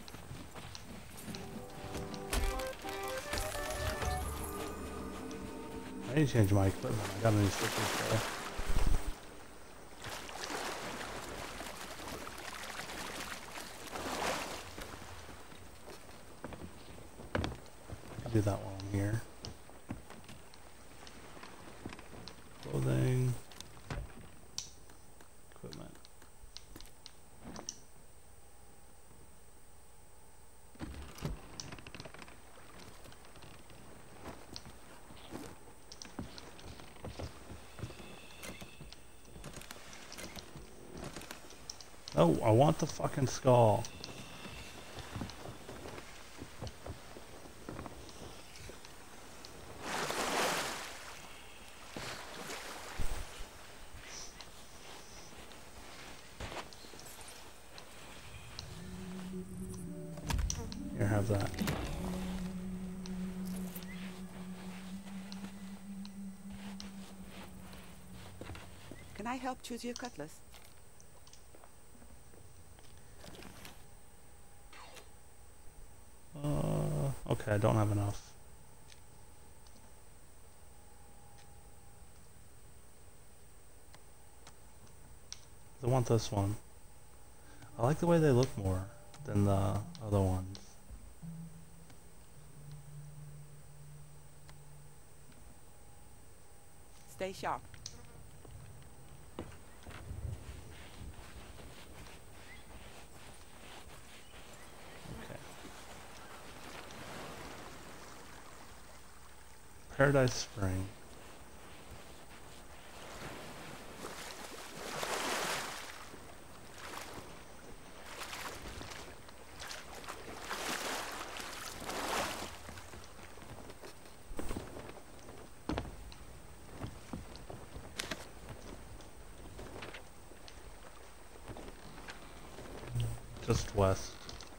I need to change my equipment. I got any switches there. I'll do that while I'm here. Clothing. Equipment. Oh, I want the fucking skull. Here, have that. Can I help choose your cutlass? Uh, okay, I don't have enough. I want this one. I like the way they look more than the other ones. Stay sharp. Okay. Paradise Spring. Just west.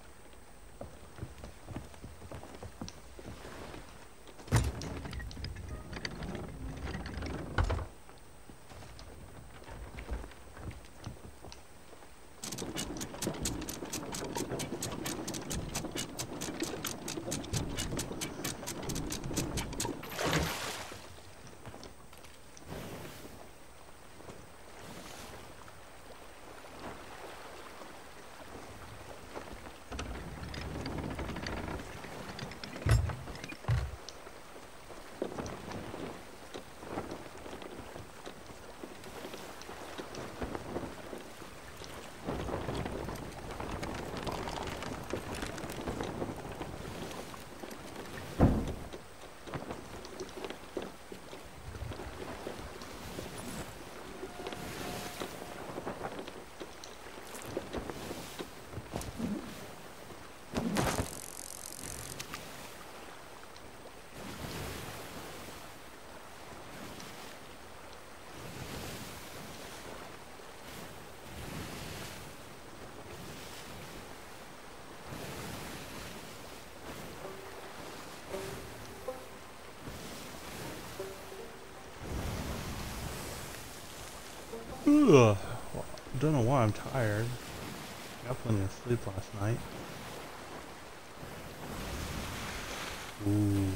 Ugh. Don't know why I'm tired. Got plenty of sleep last night. Ooh.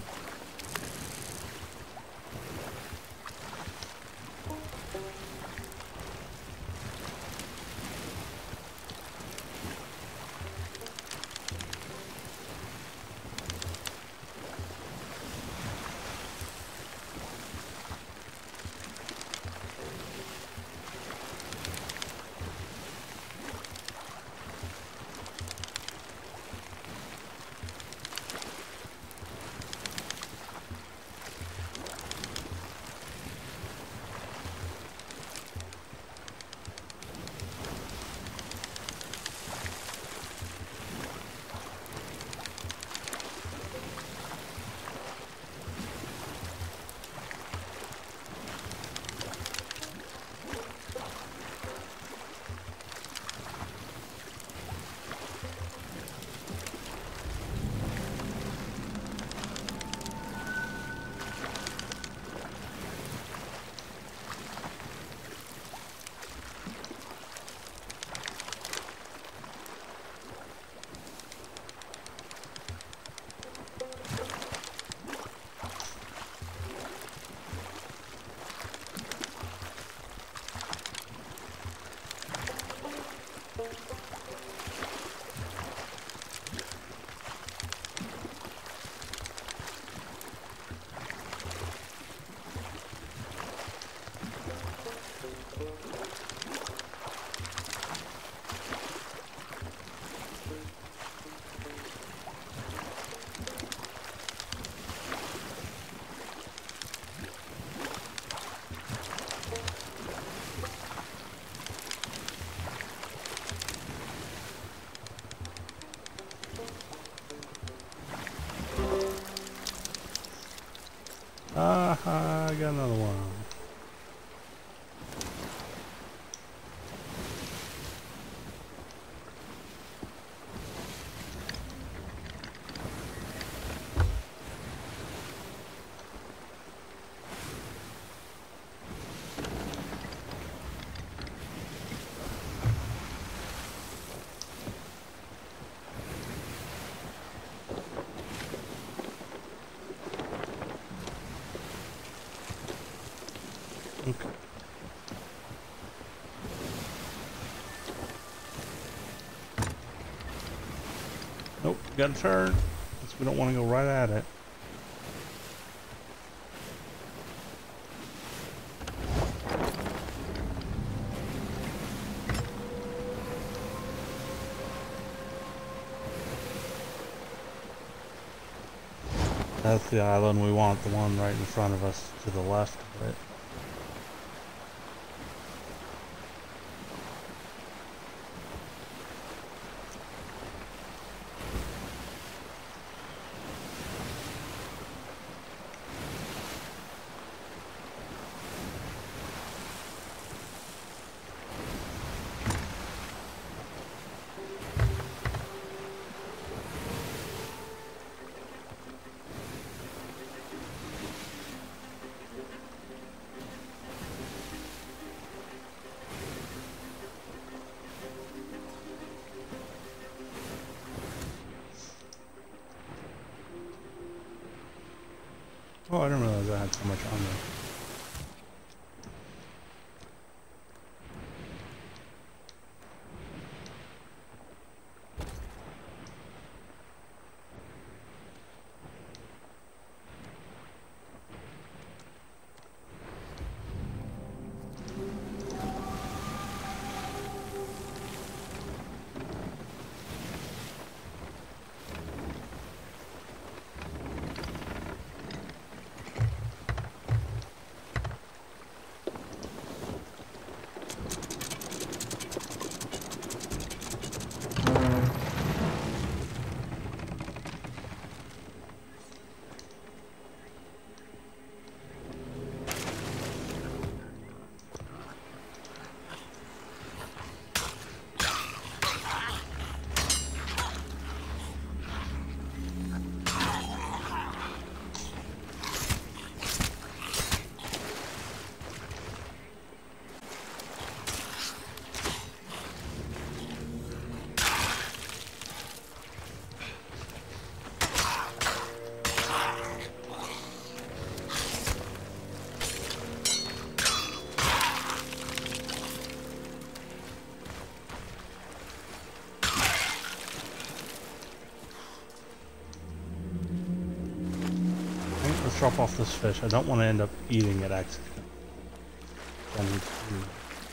I got another one. Okay. Nope, gotta turn. Because we don't want to go right at it. That's the island we want, the one right in front of us to the left of it. Oh, I didn't realize I had so much on there. Let's drop off this fish. I don't want to end up eating it accidentally. I need to.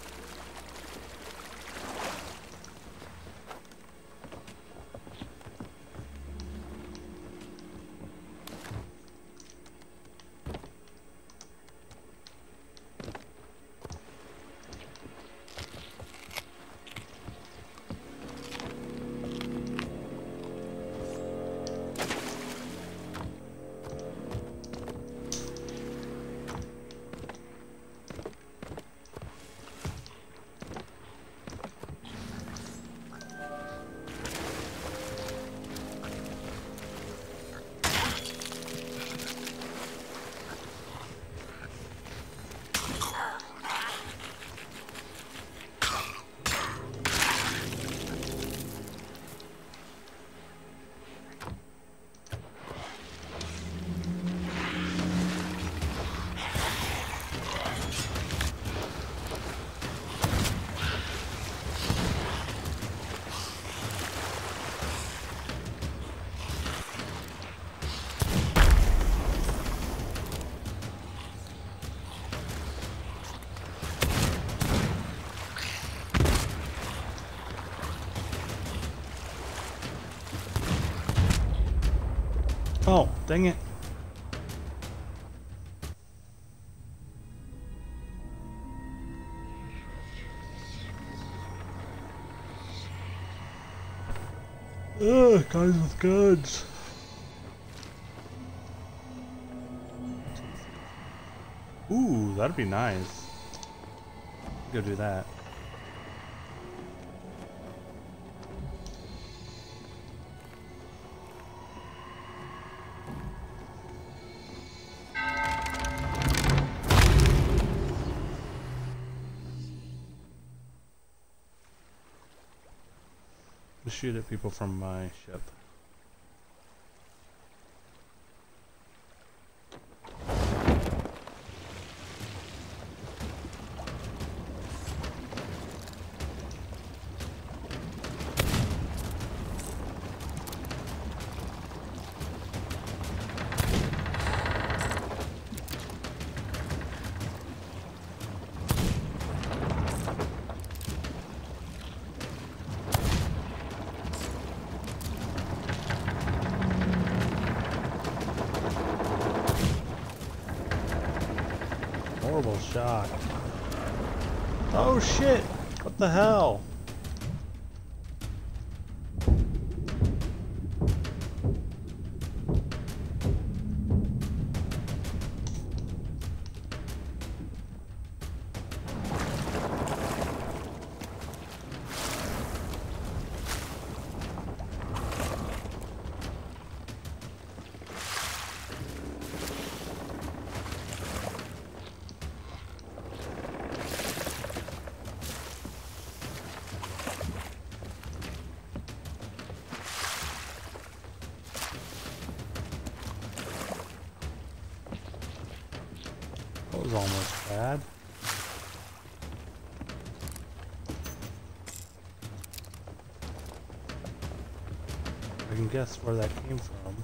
Oh, dang it. Ugh, guys with guns. Ooh, that'd be nice. Go do that. Shoot at people from my ship. Horrible shot. Oh shit! What the hell? That was almost bad. I can guess where that came from.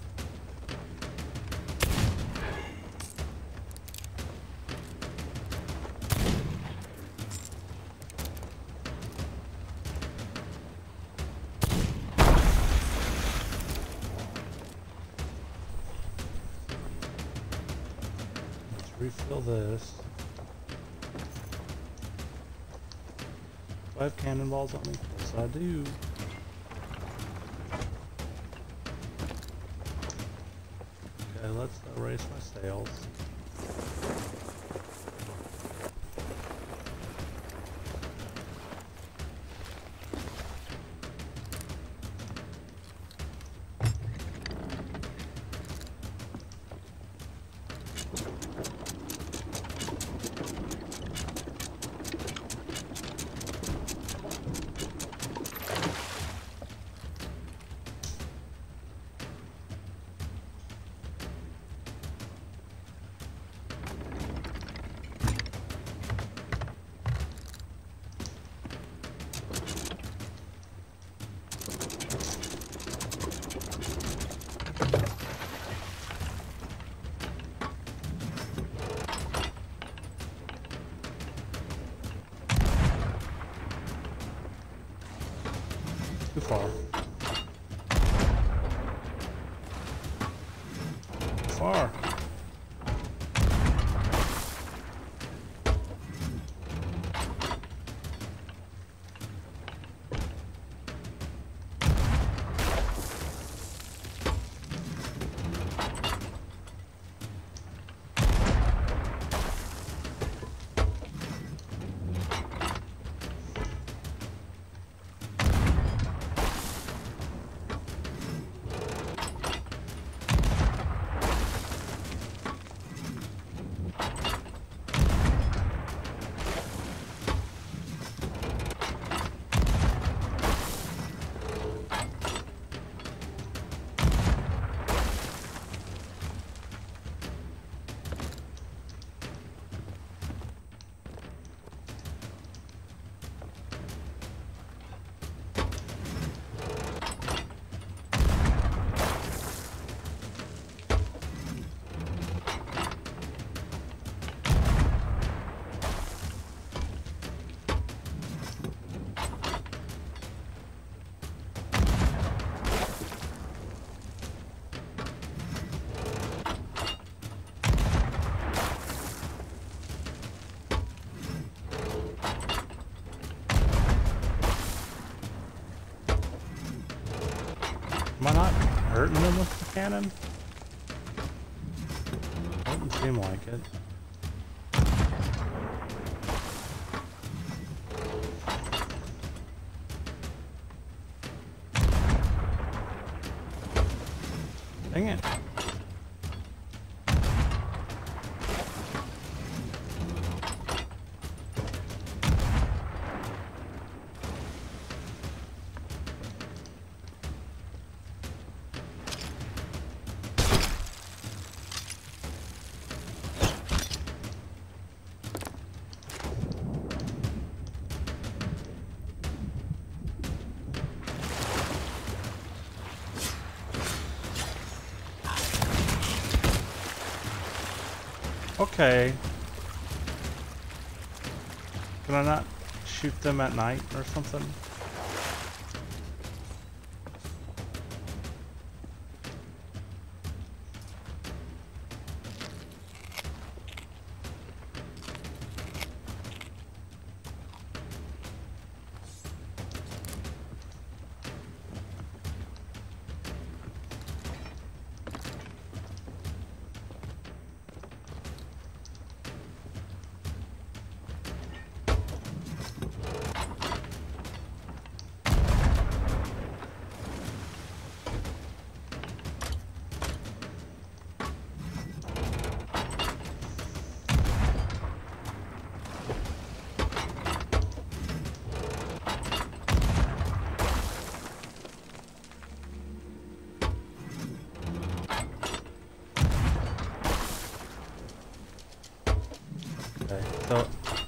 Refill this. Do I have cannonballs on me? Yes, I do. Okay, let's uh, raise my sails. Too far. Too far. Am I not hurting them with the cannon? Doesn't seem like it. Dang it. Okay. Can I not shoot them at night or something? Okay, so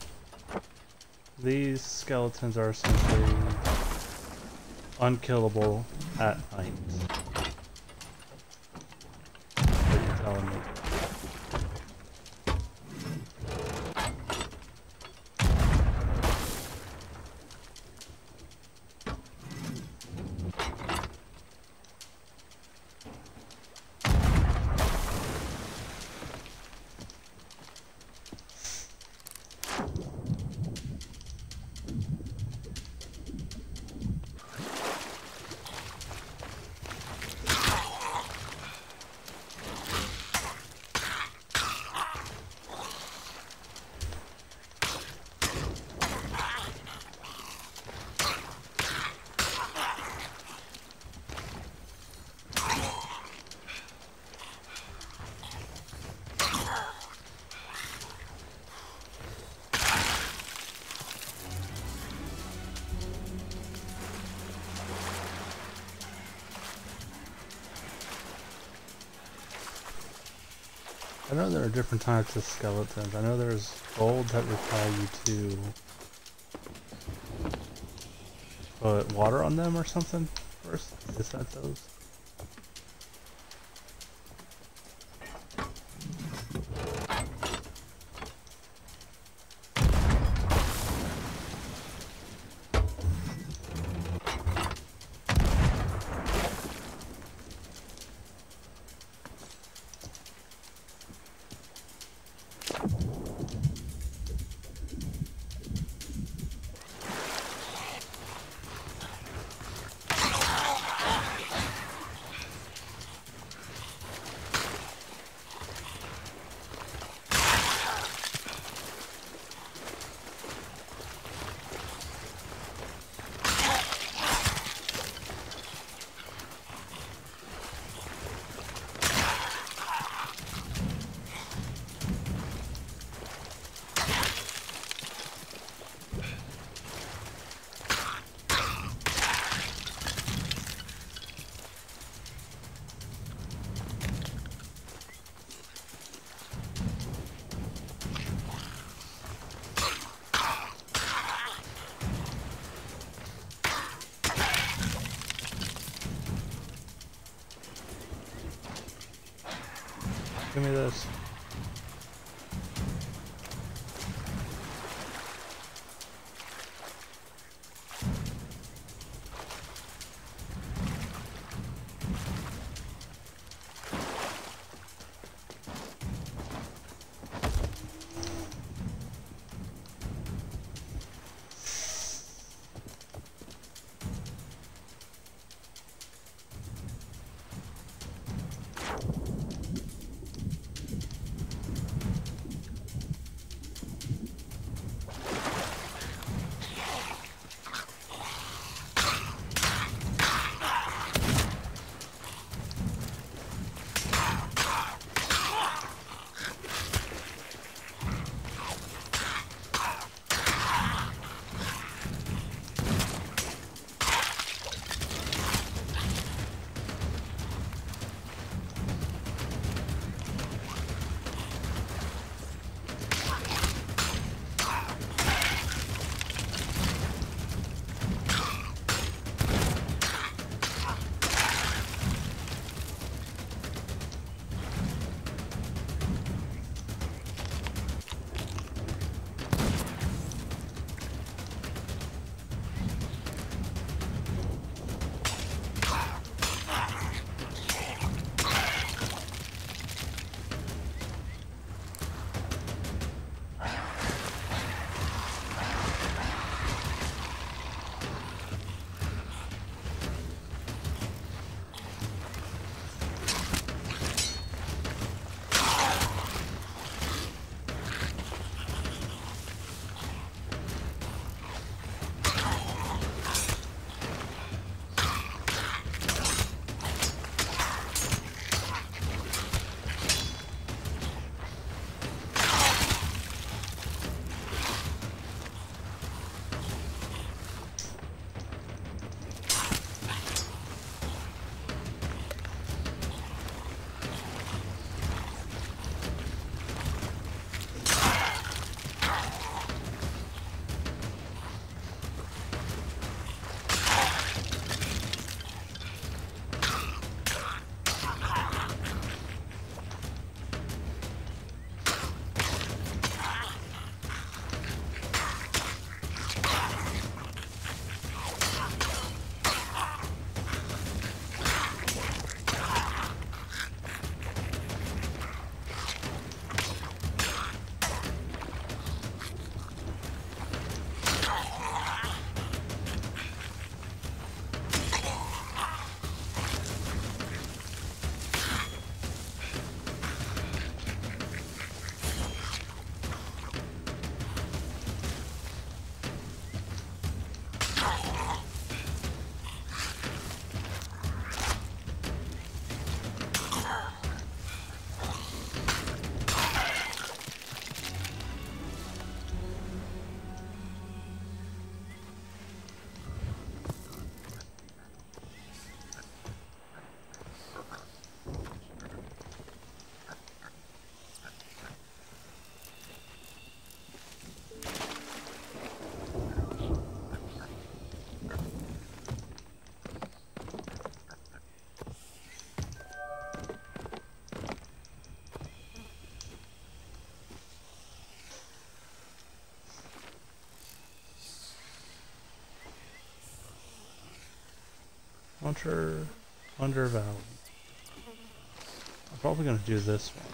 these skeletons are essentially unkillable at night. What you're telling me. I know there are different types of skeletons. I know there's gold that require you to put water on them or something first. Is that those? Give me this. Launcher, undervalued. I'm probably gonna do this one.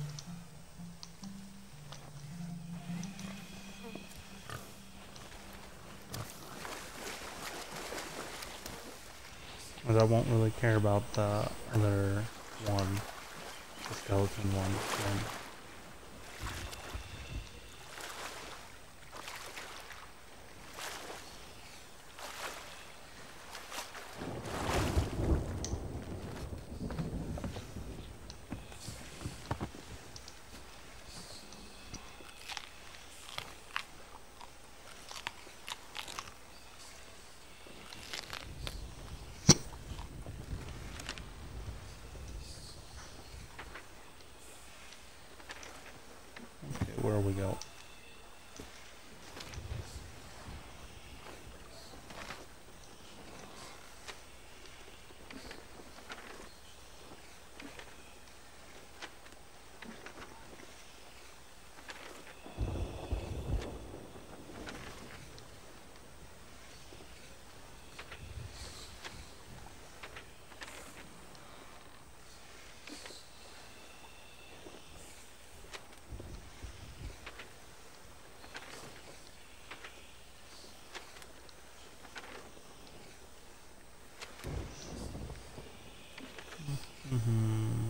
Because I won't really care about the other one, the skeleton one. one. Okay, where we go? Mm-hmm.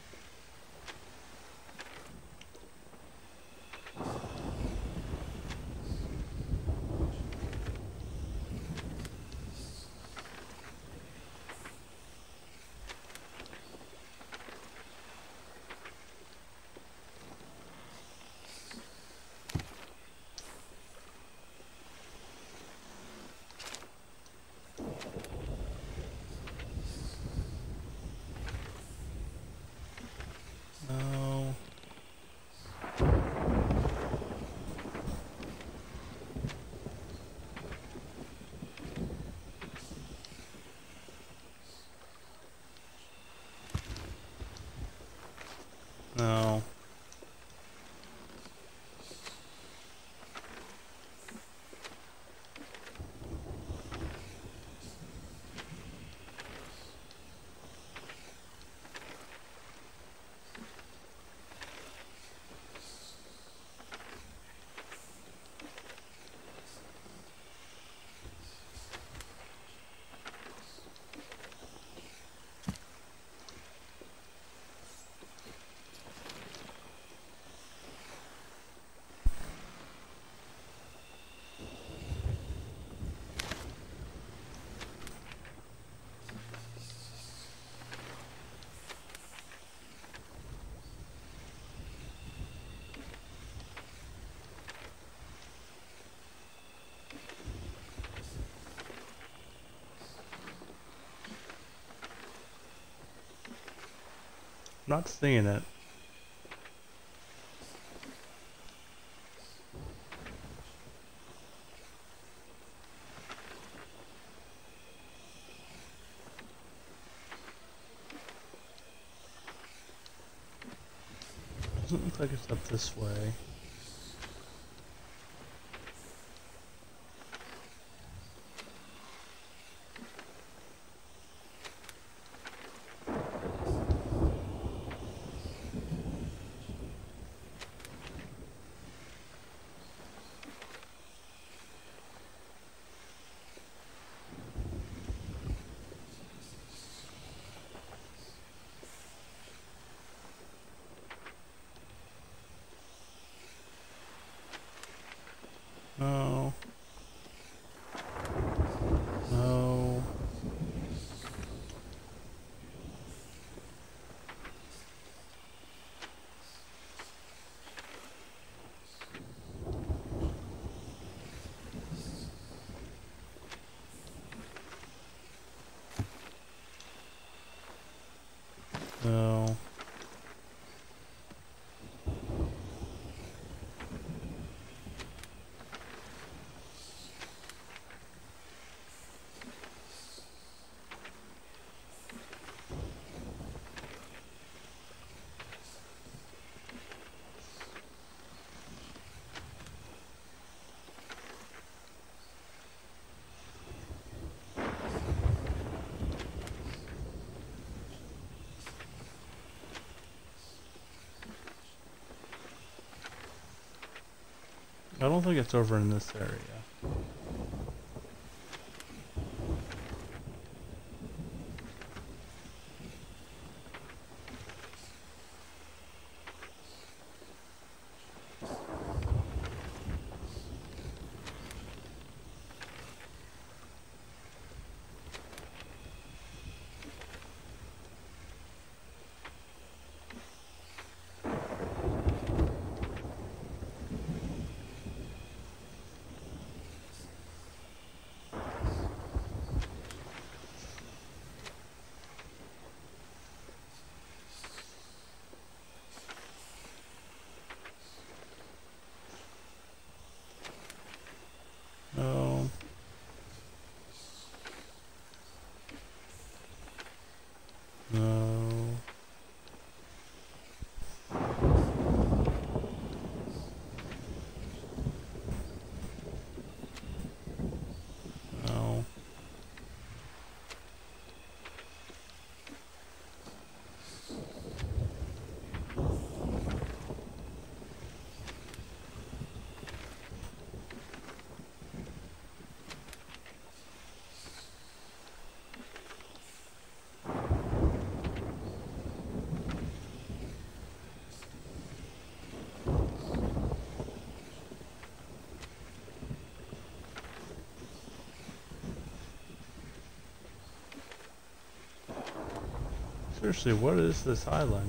No. No. Not seeing it. Doesn't look like it's up this way. No. No. No. I don't think it's over in this area. No. No. No. Seriously, what is this island?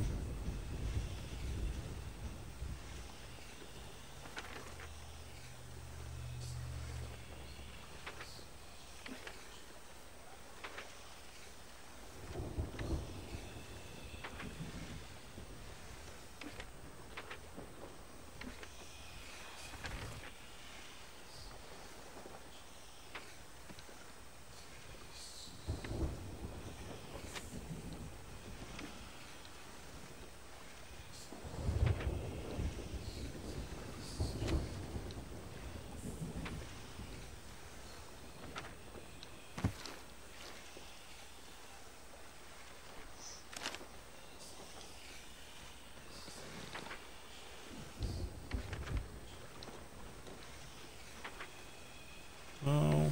No.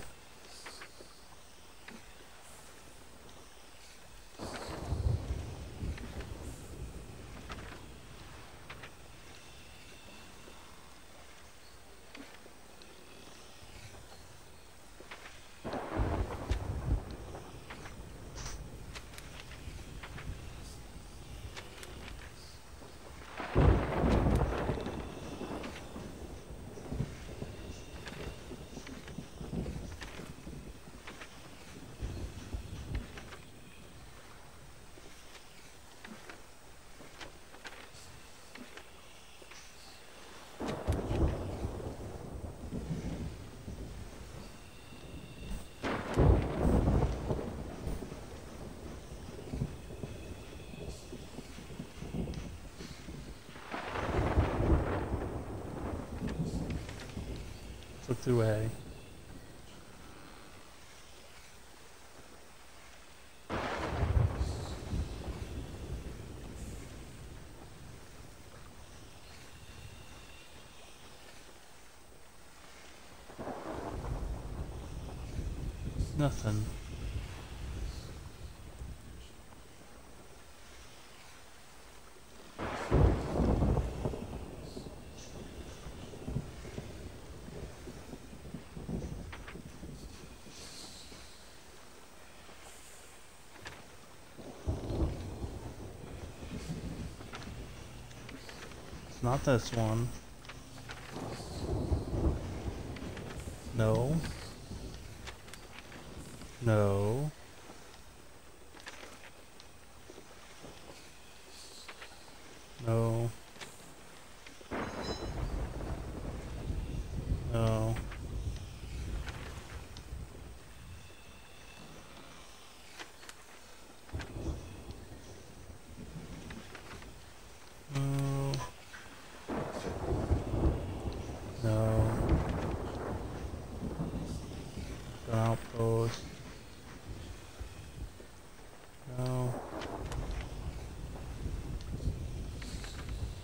Look through A. Nothing. It's not this one. No. No. No. No. No. No. An outpost. No.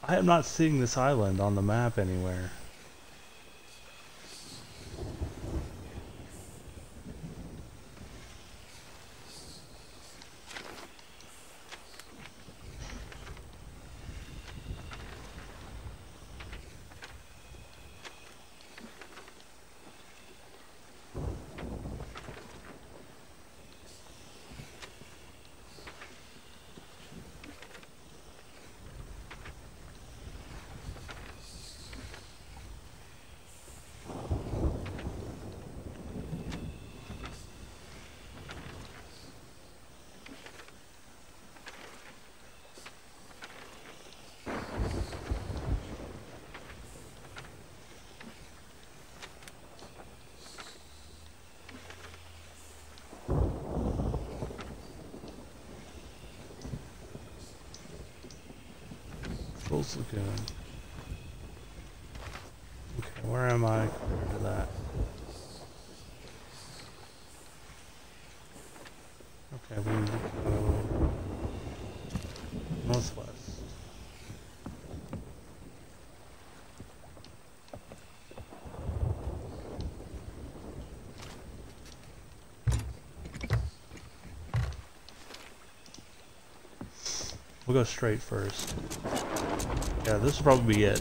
I am not seeing this island on the map anywhere. Fool's Lagoon. Okay, where am I compared to that? Okay, we need to go northwest. We'll go straight first. Yeah, this will probably be it.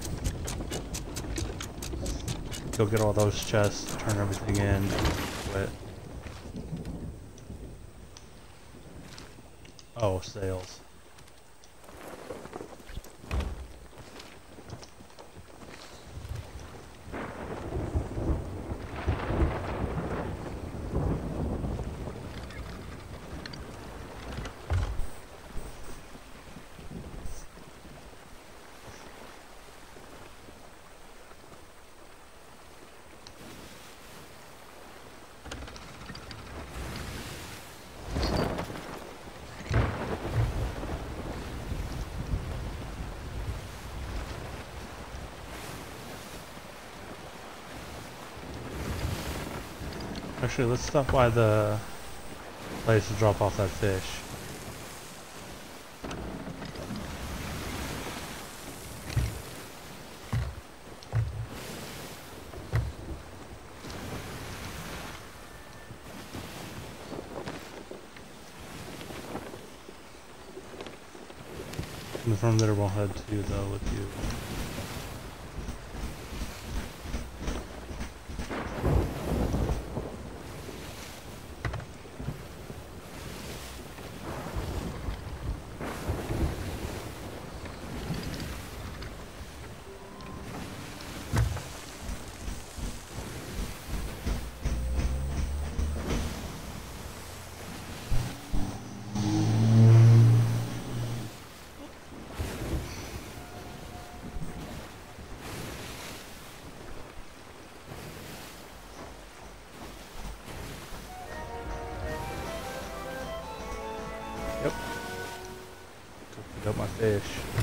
Go get all those chests, turn everything in, quit. Oh, sales. Actually, let's stop by the place to drop off that fish. And from there we'll head to the lagoon. Yep. Pick up my fish.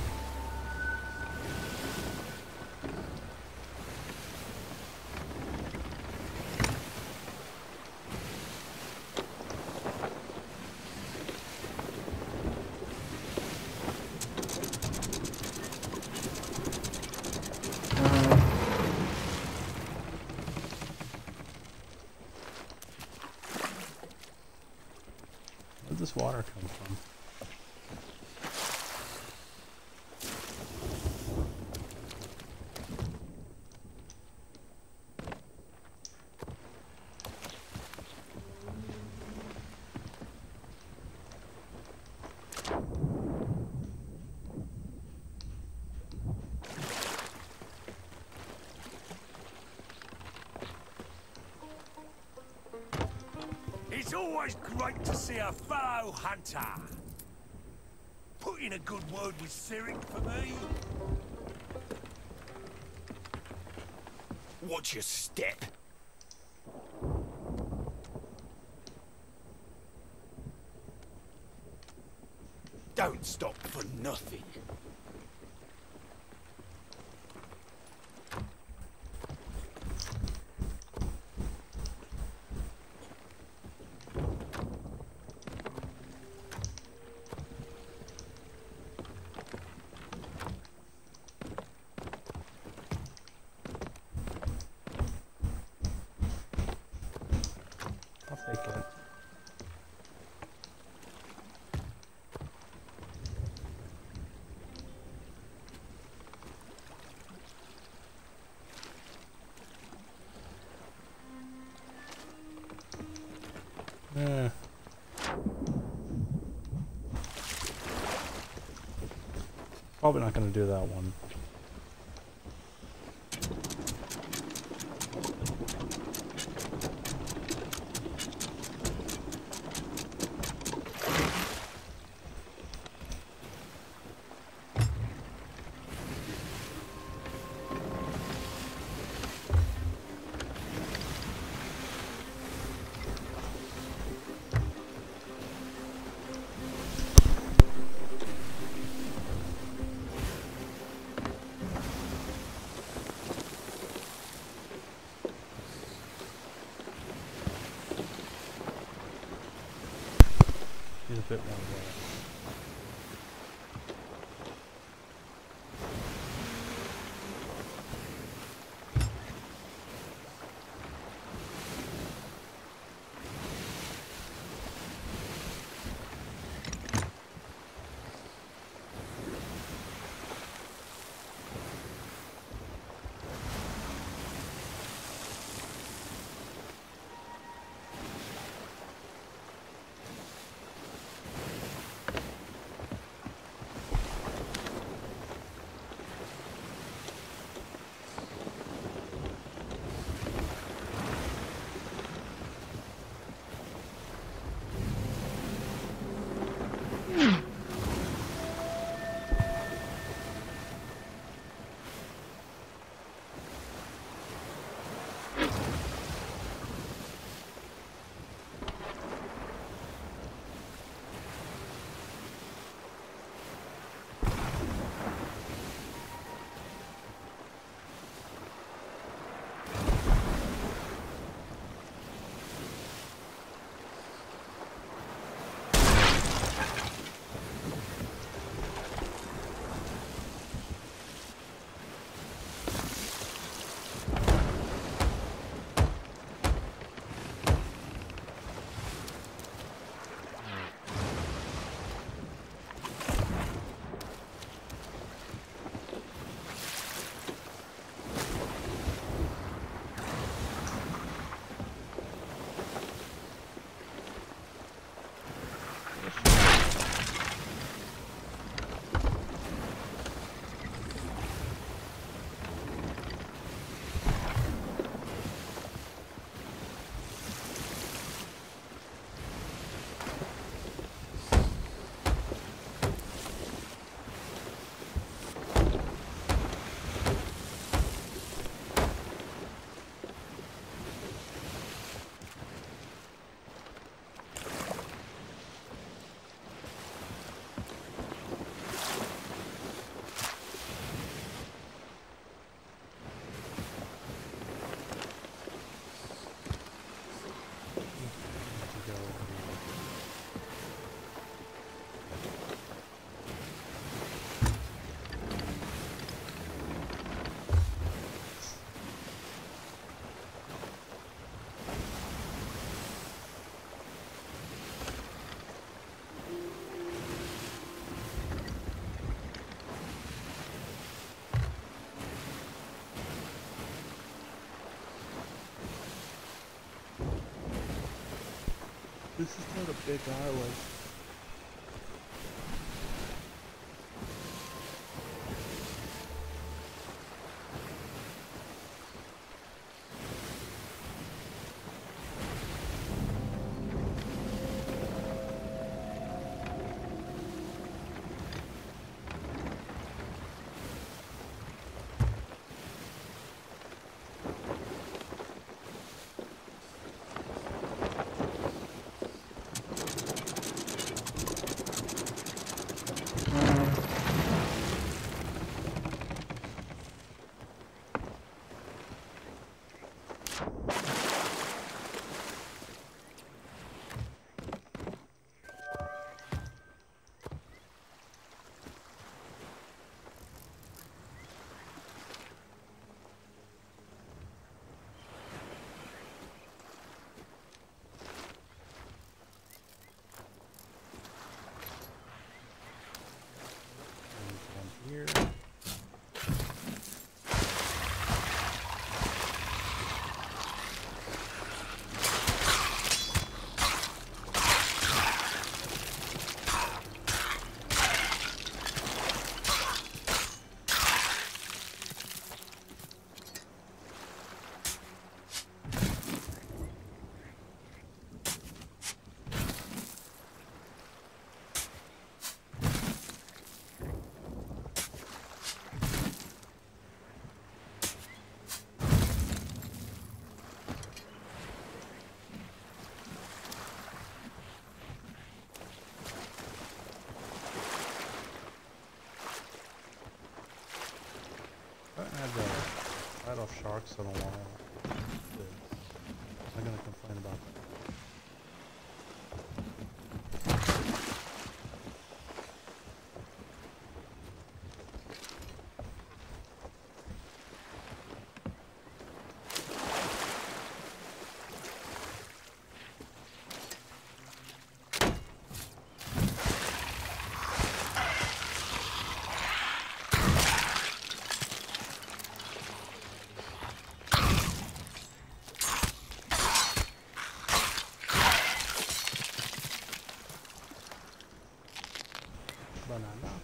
Where'd this water come from? It's always great to see a fellow hunter. Put in a good word with Cyric for me. Watch your step. Don't stop for nothing. Eh. Probably not going to do that one. Need a bit more there. This is not a big island. off sharks on a wall. I'm not gonna complain about that. Banana.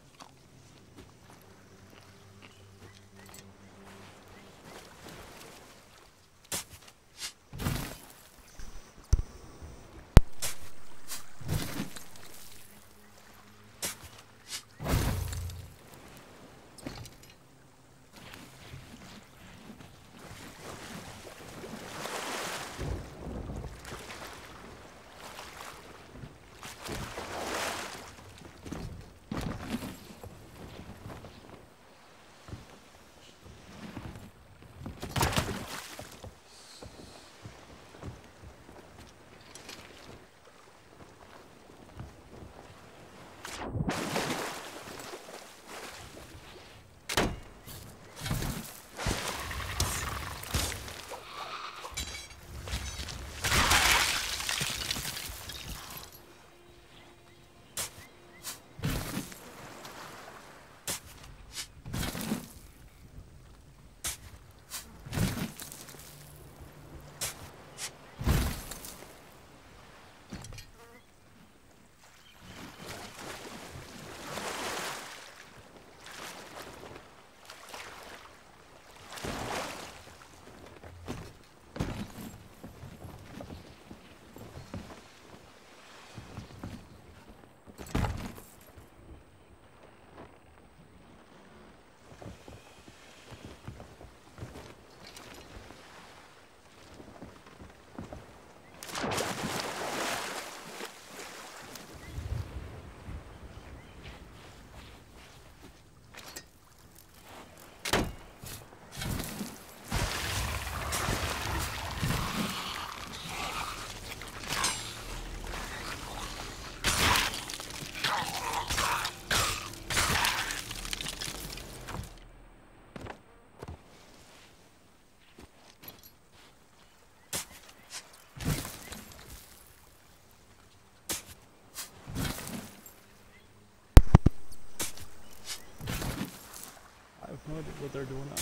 I have no idea what they're doing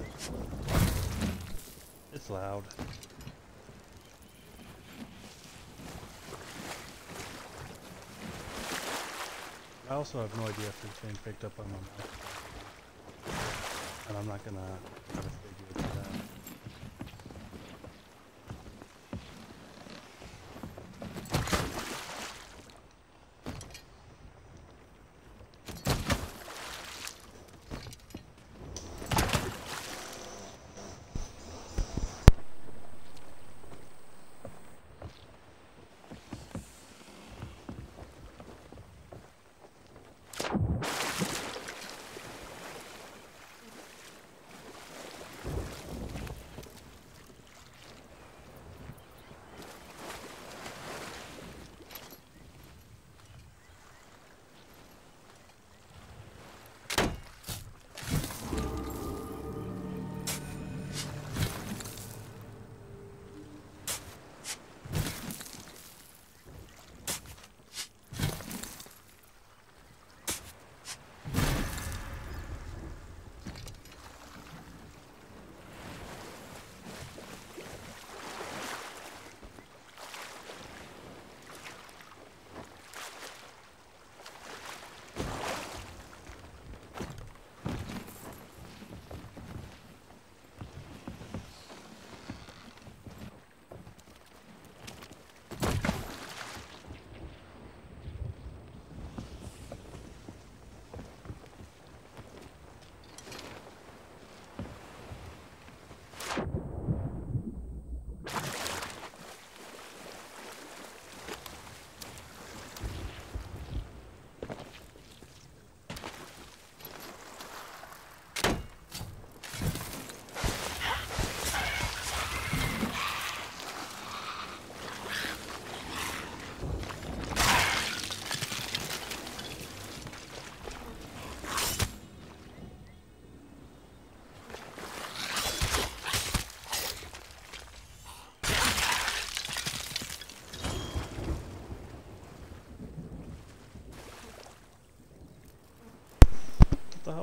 outside. It's loud. I also have no idea if it's being picked up on my mouth. And I'm not gonna try to figure it out.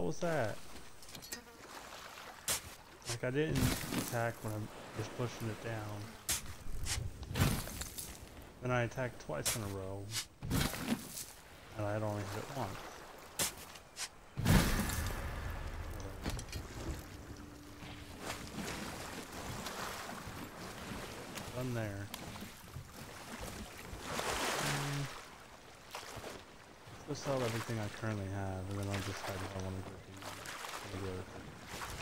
hell was that? Like I didn't attack when I was pushing it down. Then I attacked twice in a row. And I had only hit it once. Done there. Um, let's sell everything I currently have, and then I'll decide if I want to go do some of the other things.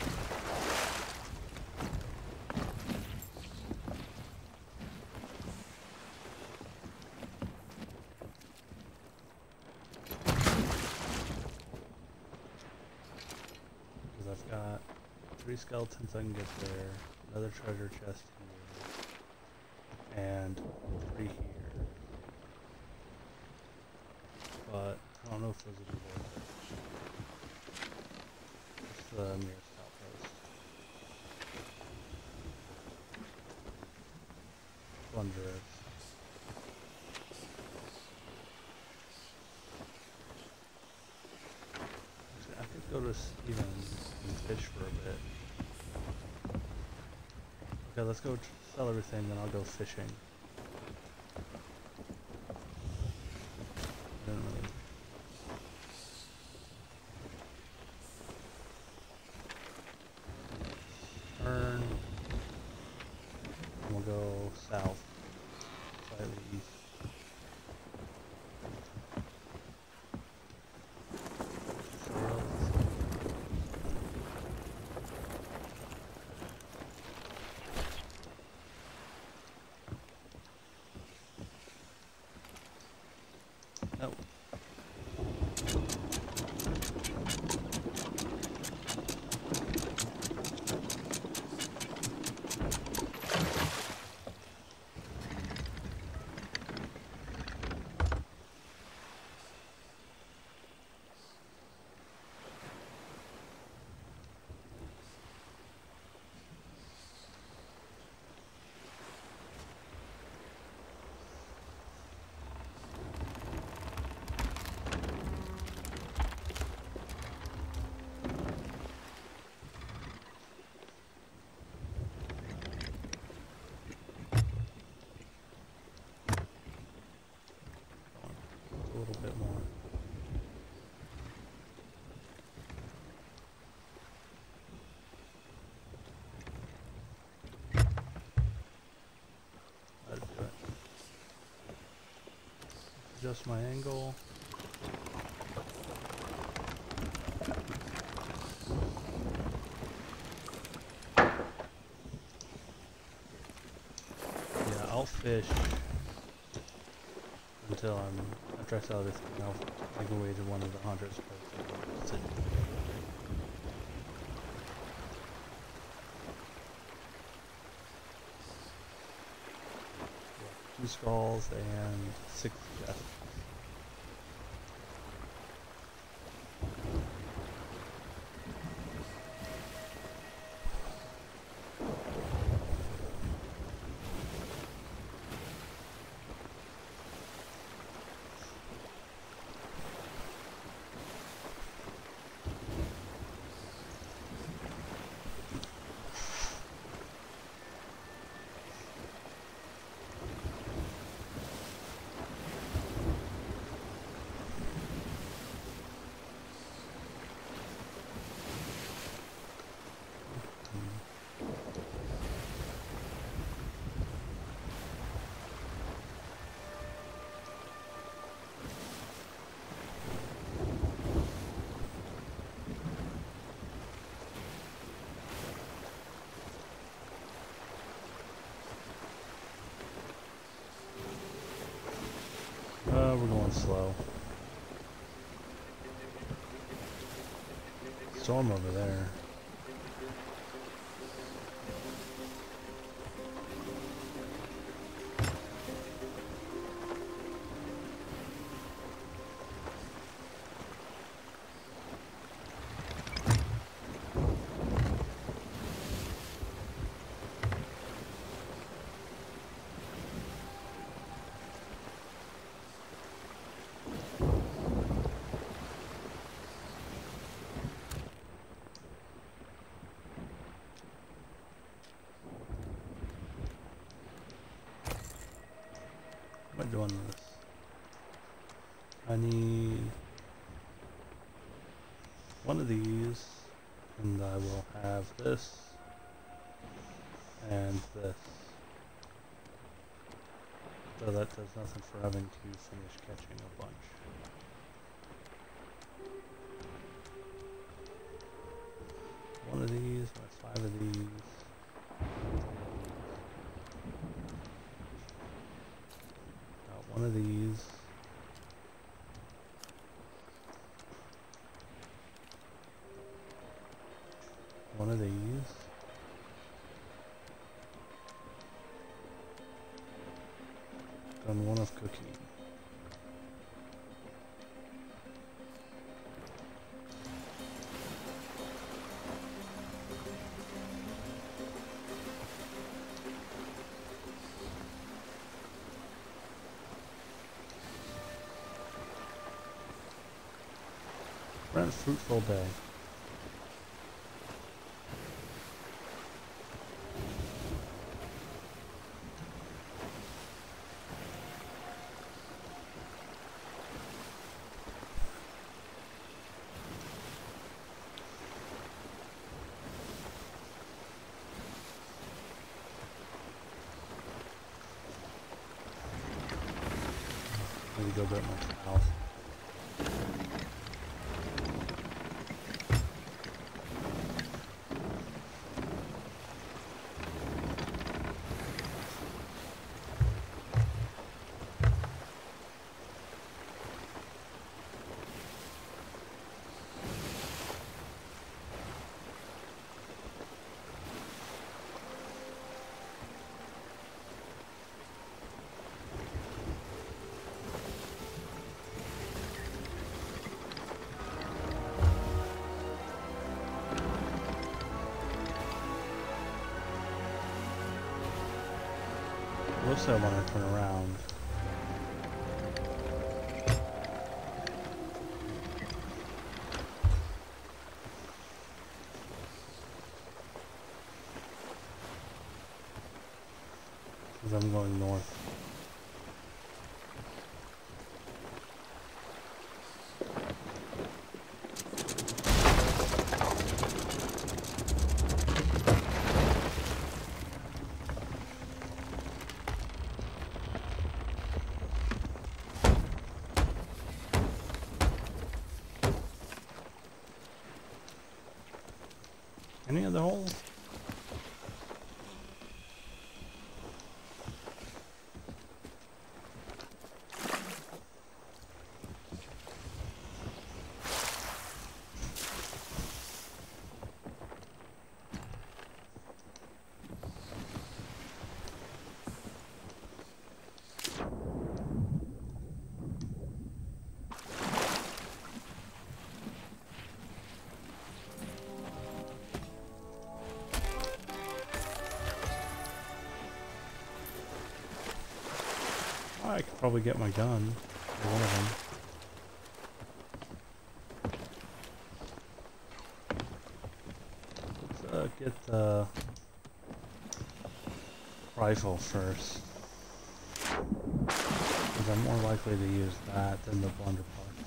Because I've got three skeletons I can get there, another treasure chest here, and three here. But I don't know if those will be worth it. It's the nearest outpost. Plunderers. Actually, I could go to Steven and fish for a bit. Okay, let's go sell everything, then I'll go fishing. Didn't really. Turn. And we'll go south, slightly east. Sails. Oh. A little bit more. That'd do it. Adjust my angle. Yeah, I'll fish until I'm, after I sell everything, I'll make my way to one of the hunters posts. Two skulls and six chests. Uh, we're going slow. Storm over there. am I doing this? I need one of these, and I will have this and this. So that does nothing for having to finish catching a bunch. One of these, or five of these. Got one of these. One of these. And one of cooking. We're on a fruitful day. Maybe go a bit more south. Looks like I want to turn around. Because I'm going north. Any other holes? I could probably get my gun for one of them. Let's uh, get the rifle first, because I'm more likely to use that than the blunderbuss.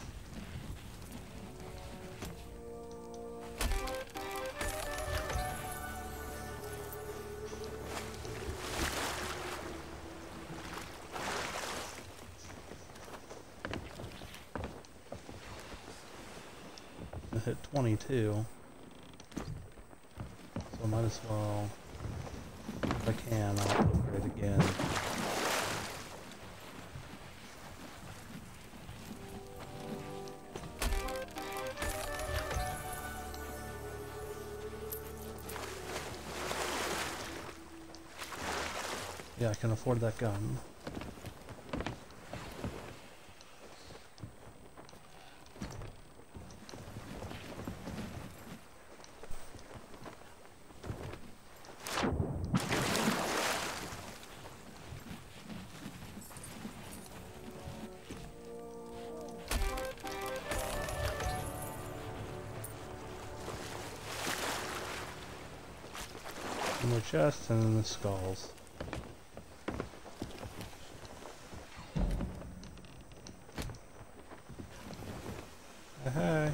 Hit twenty-two, so I might as well, if I can, I'll upgrade again. Yeah, I can afford that gun. More chests and then the skulls. hey.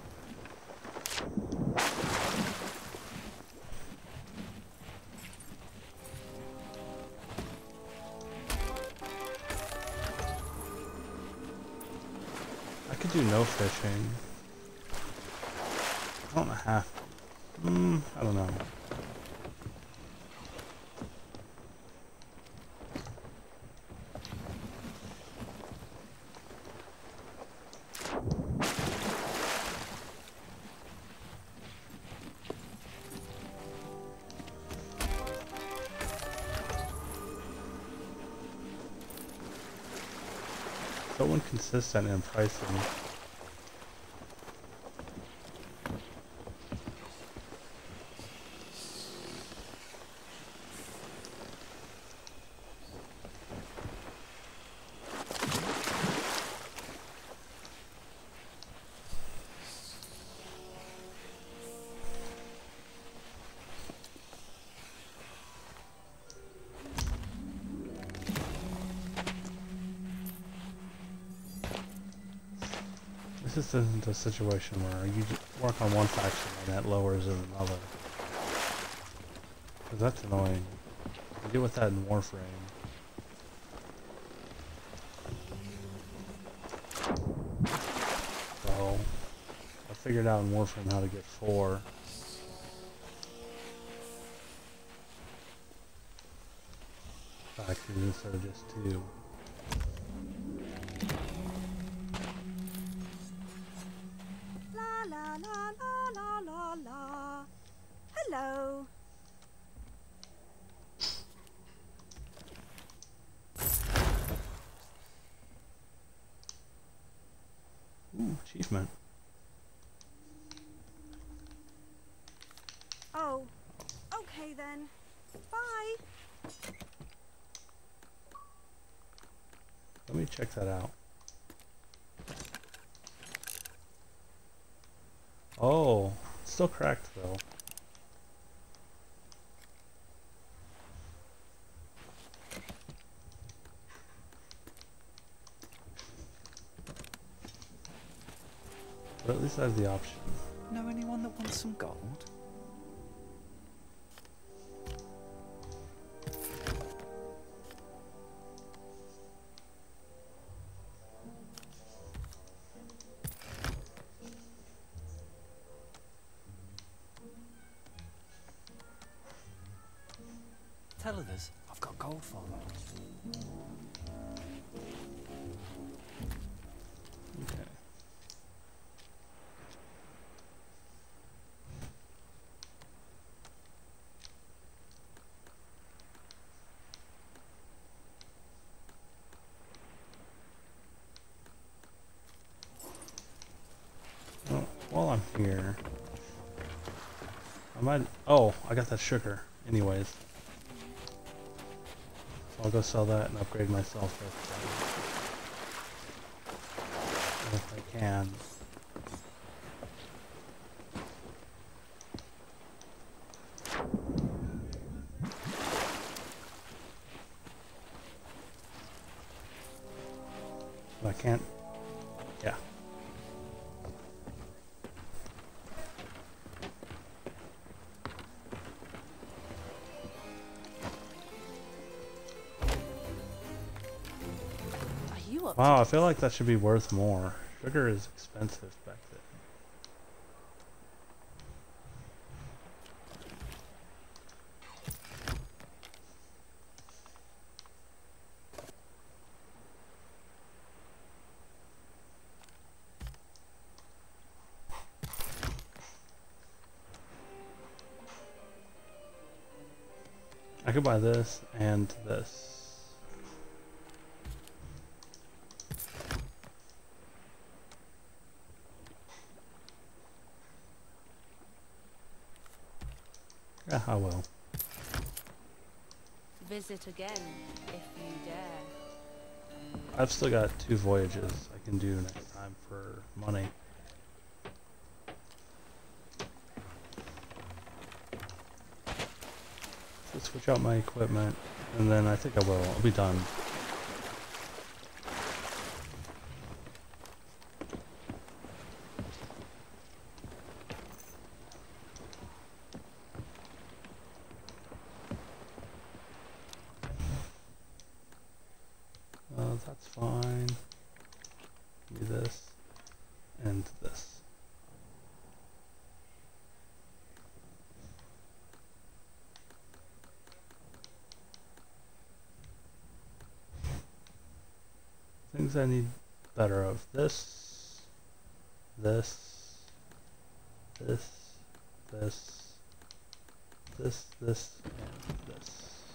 I could do no fishing. I don't have to. Hmm, I don't know. So inconsistent in pricing. This isn't a situation where you just work on one faction and that lowers in another. Because that's annoying. You deal with that in Warframe. So, I figured out in Warframe how to get four. factions instead of just two. La la la la la la la. Hello. Ooh, achievement. Oh, okay then. Bye. Let me check that out. Oh, still cracked though. But at least I have the option. Know anyone that wants some gold? Tell others I've got gold for them. Okay. Well, while I'm here, I might. Oh, I got that sugar. Anyways, so I'll go sell that and upgrade myself if, if I can. If I can't, yeah. Are you up Wow, to I feel like that should be worth more. Sugar is expensive back then. I could buy this and this. Yeah, I will. visit again if you dare? I've still got two voyages I can do next time for money. Let's switch out my equipment, and then I think I will. I'll be done. that's fine. Do this and this. Things I need better of: this, this, this, this, this, this, and this.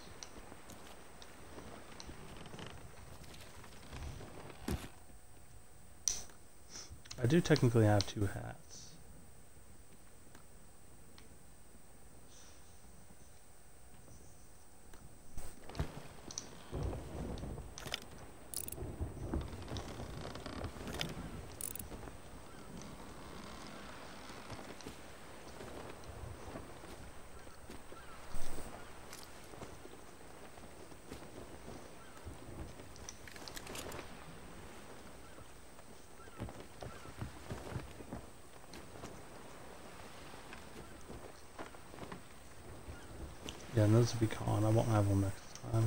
I do technically have two hats. Yeah, and those will be gone. I won't have them next time.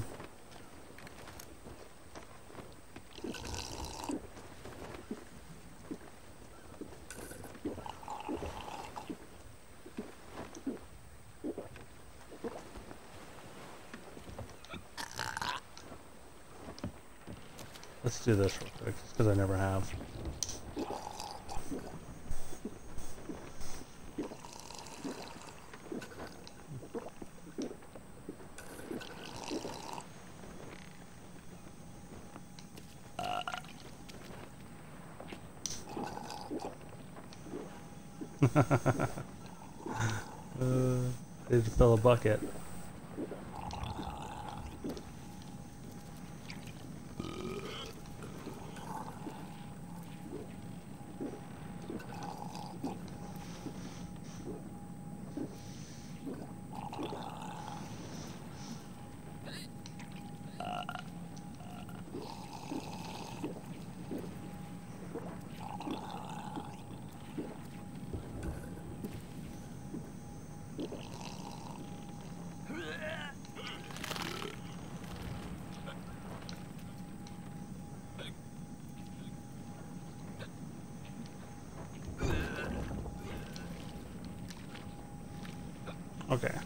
Let's do this real quick, just because I never have. uh, I need to fill a bucket. Okay.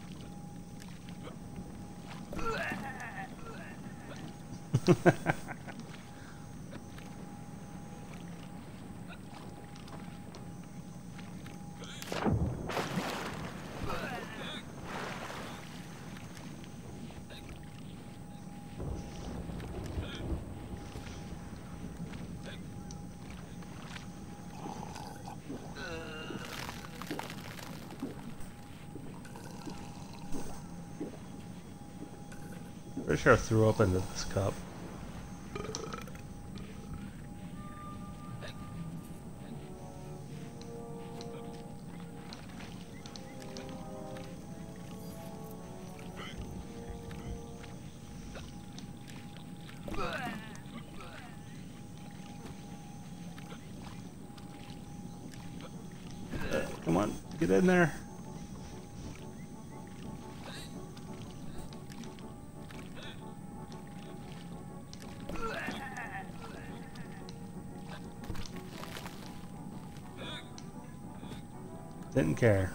Pretty sure I threw up into this cup. Uh, come on, get in there. Didn't care.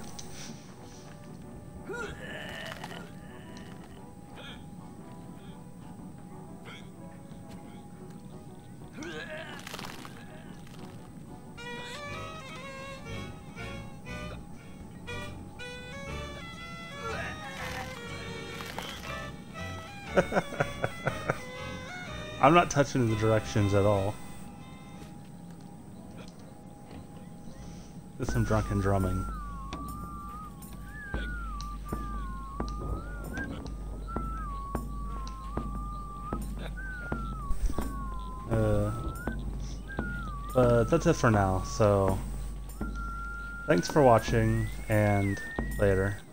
I'm not touching the directions at all. There's some drunken drumming. Uh, but that's it for now, so thanks for watching, and later.